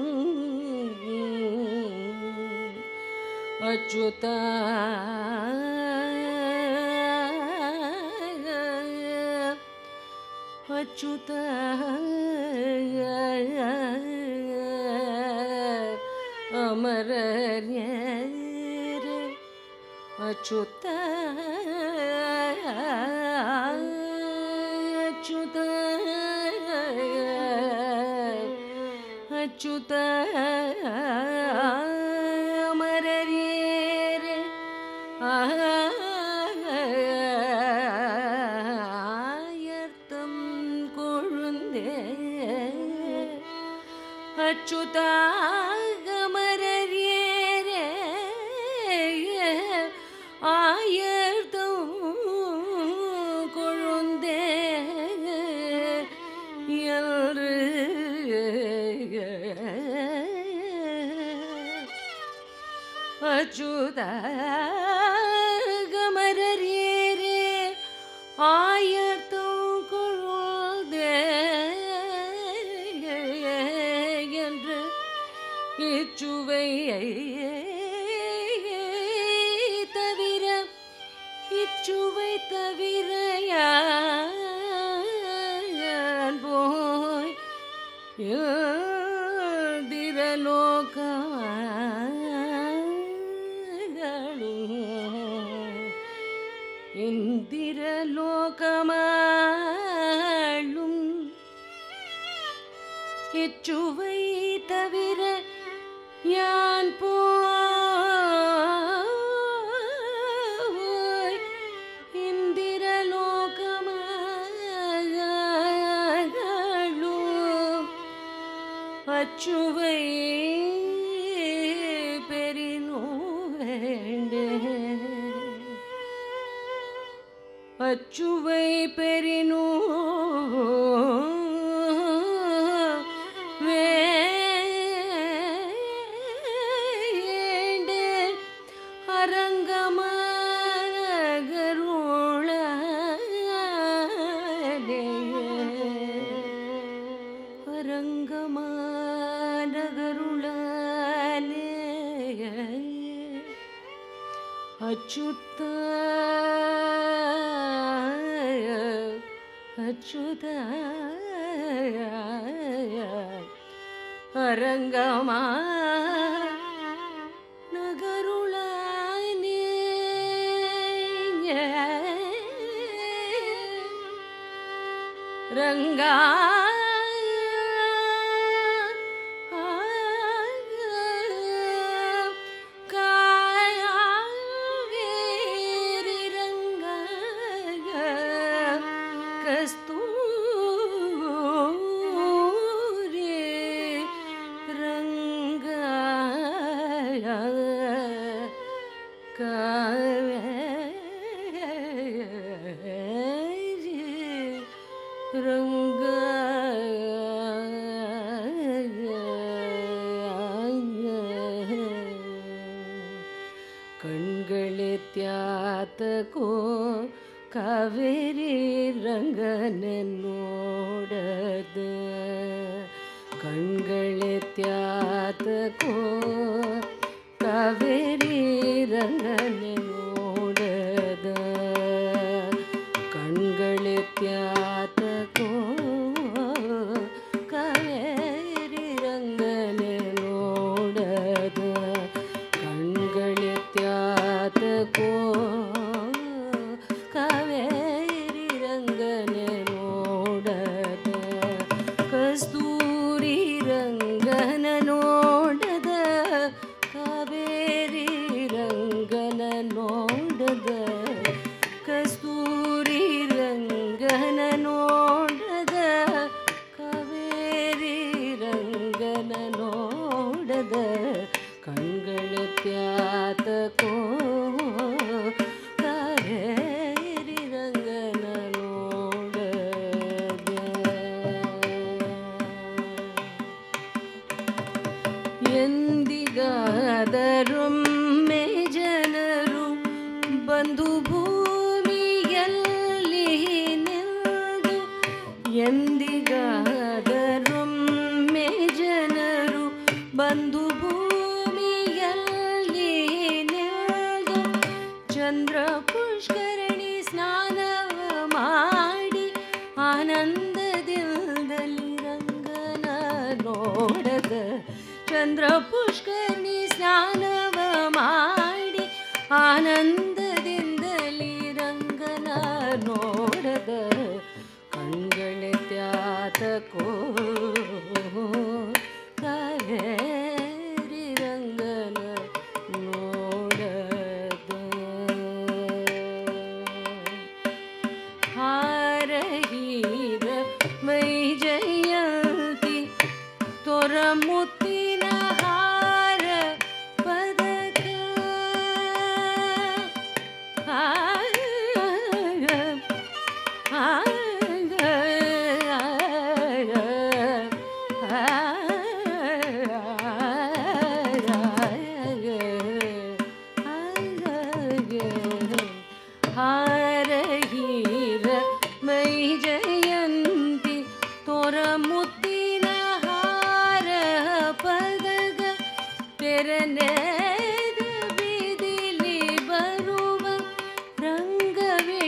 Achyuta Achyuta Amararere Achyuta Achyuta Achyuta Amararere Ayartham Kolunde Achyuta Achyuta gamarariyere ஆயர்த்தும் கொழுதே என்று இச்சுவையை தவிர இச்சுவை தவிர யான் போய் இந்திரலோகமாளும் இச்சுவை தவிர யான் போய் இந்திரலோகமாளும் அச்சுவை Perino வேண்டே அச்சுவை Perino வேண்டே அரங்கமானகருளே அரங்கமானகருளே Achyuta Achyuta அரங்கமா நகருளானே ரங்கா ಕಣ್ಗಳೆತ್ಯಾತಕೋ ಕಾವೇರಿ ರಂಗನೆ ನೋಡದ ಕಣ್ಗಳೆತ್ಯಾತಕೋ ಕಾವೇರಿ ರಂಗನೆ ನೋಡದ ಕಣ್ಗಳೆತ್ಯಾತಕೋ ಕಾವೇರಿ ರಂಗನೆ ನೋಡದ ಕಣ್ಗಳೆತ್ಯಾತಕೋ ಕೋ ಕಾವೇರಿ ರಂಗನ ನೋಡದೆ ಎಂದಿಗಾದರೊಮ್ಮೆ ಜನರು ಬಂದು ಭೂಮಿಯಲ್ಲಿ ನಿಲ್ದು ಎಂದಿಗಾದರೊಮ್ಮೆ ಜನರು ಬಂದು ಭೂಮಿಯಲ್ಲಿ ನಿಲ್ದು ಚಂದ್ರ ಪುಷ್ಕರಣಿ ಸ್ನಾನವ ಮಾಡಿ ಆನಂದದಿಂದಲಿ ರಂಗನ ನೋಡದ ಚಂದ್ರ ಪುಷ್ಕರಣಿ ಸ್ನಾನವ ಮಾಡಿ ಆನಂದದಿಂದಲಿ ರಂಗನ ನೋಡದ ಕಣ್ಗಳೆತ್ಯಾತಕೋ ಕಾವೇರಿ ರಂಗನ ನೋಡದ ಹಾರಹೀರ ವೈಜಯಂತಿ ತೋರ ಮುತ್ತಿನ ಹಾರ ಪದಕ ಹಾರಹೀರ ವೈಜಯಂತಿ ತೋರ ಮುತ್ತಿನ ಹಾರ ಪದಗ ತೆರನೇದ ಬೀದಿಲಿ ಬರುವ ರಂಗ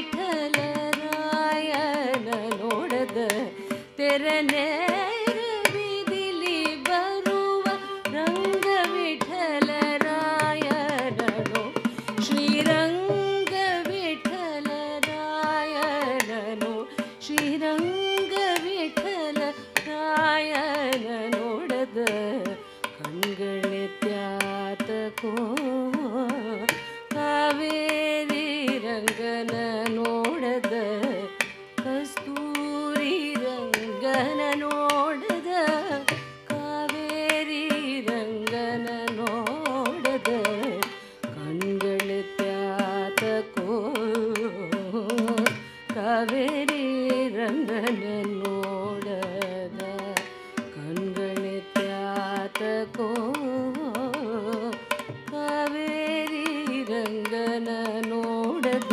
ವಿಠಲರಾಯನ ನೋಡದ ತೆರನೇರ ಬೀದಿಲಿ ಬರುವ ರಂಗ ವಿಠಲರಾಯನೋ ಶ್ರೀರಂಗ ವಿಠಲರಾಯನೋ ಶ್ರೀರಂಗ ವಿಠಲರಾಯನ ನೋಡದ ಕಣ್ಗಳೆತ್ಯಾತಕೋ ಕಾವೇರಿ ರಂಗನ ನೋಡದ ಕಸ್ತೂರಿ ರಂಗನ ನೋಡದ ಕಾವೇರಿ ರಂಗನ ನೋಡದ ಕಣ್ಗಳೆತ್ಯಾತಕೋ ಕಾವೇರಿ ರಂಗನ ನೋಡದ ಕಣ್ಗಳೆತ್ಯಾತಕೋ ಕಾವೇರಿ ರಂಗನ ನೋಡದ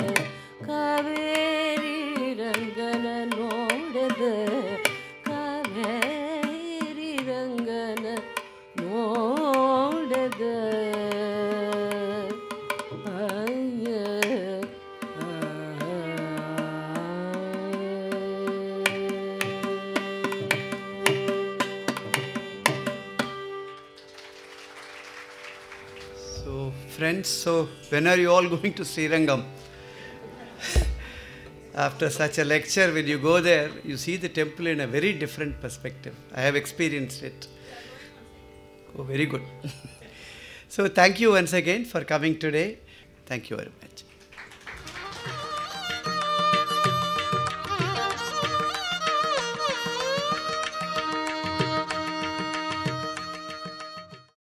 ಕಾವೇರಿ ರಂಗನ ನೋಡದ ಕಾವೇರಿ ರಂಗನ ನೋಡದ So, friends, so when are you all going to Srirangam? After such a lecture, when you go there, you see the temple in a very different perspective. I have experienced it. Oh, very good. So, thank you once again for coming today. Thank you very much.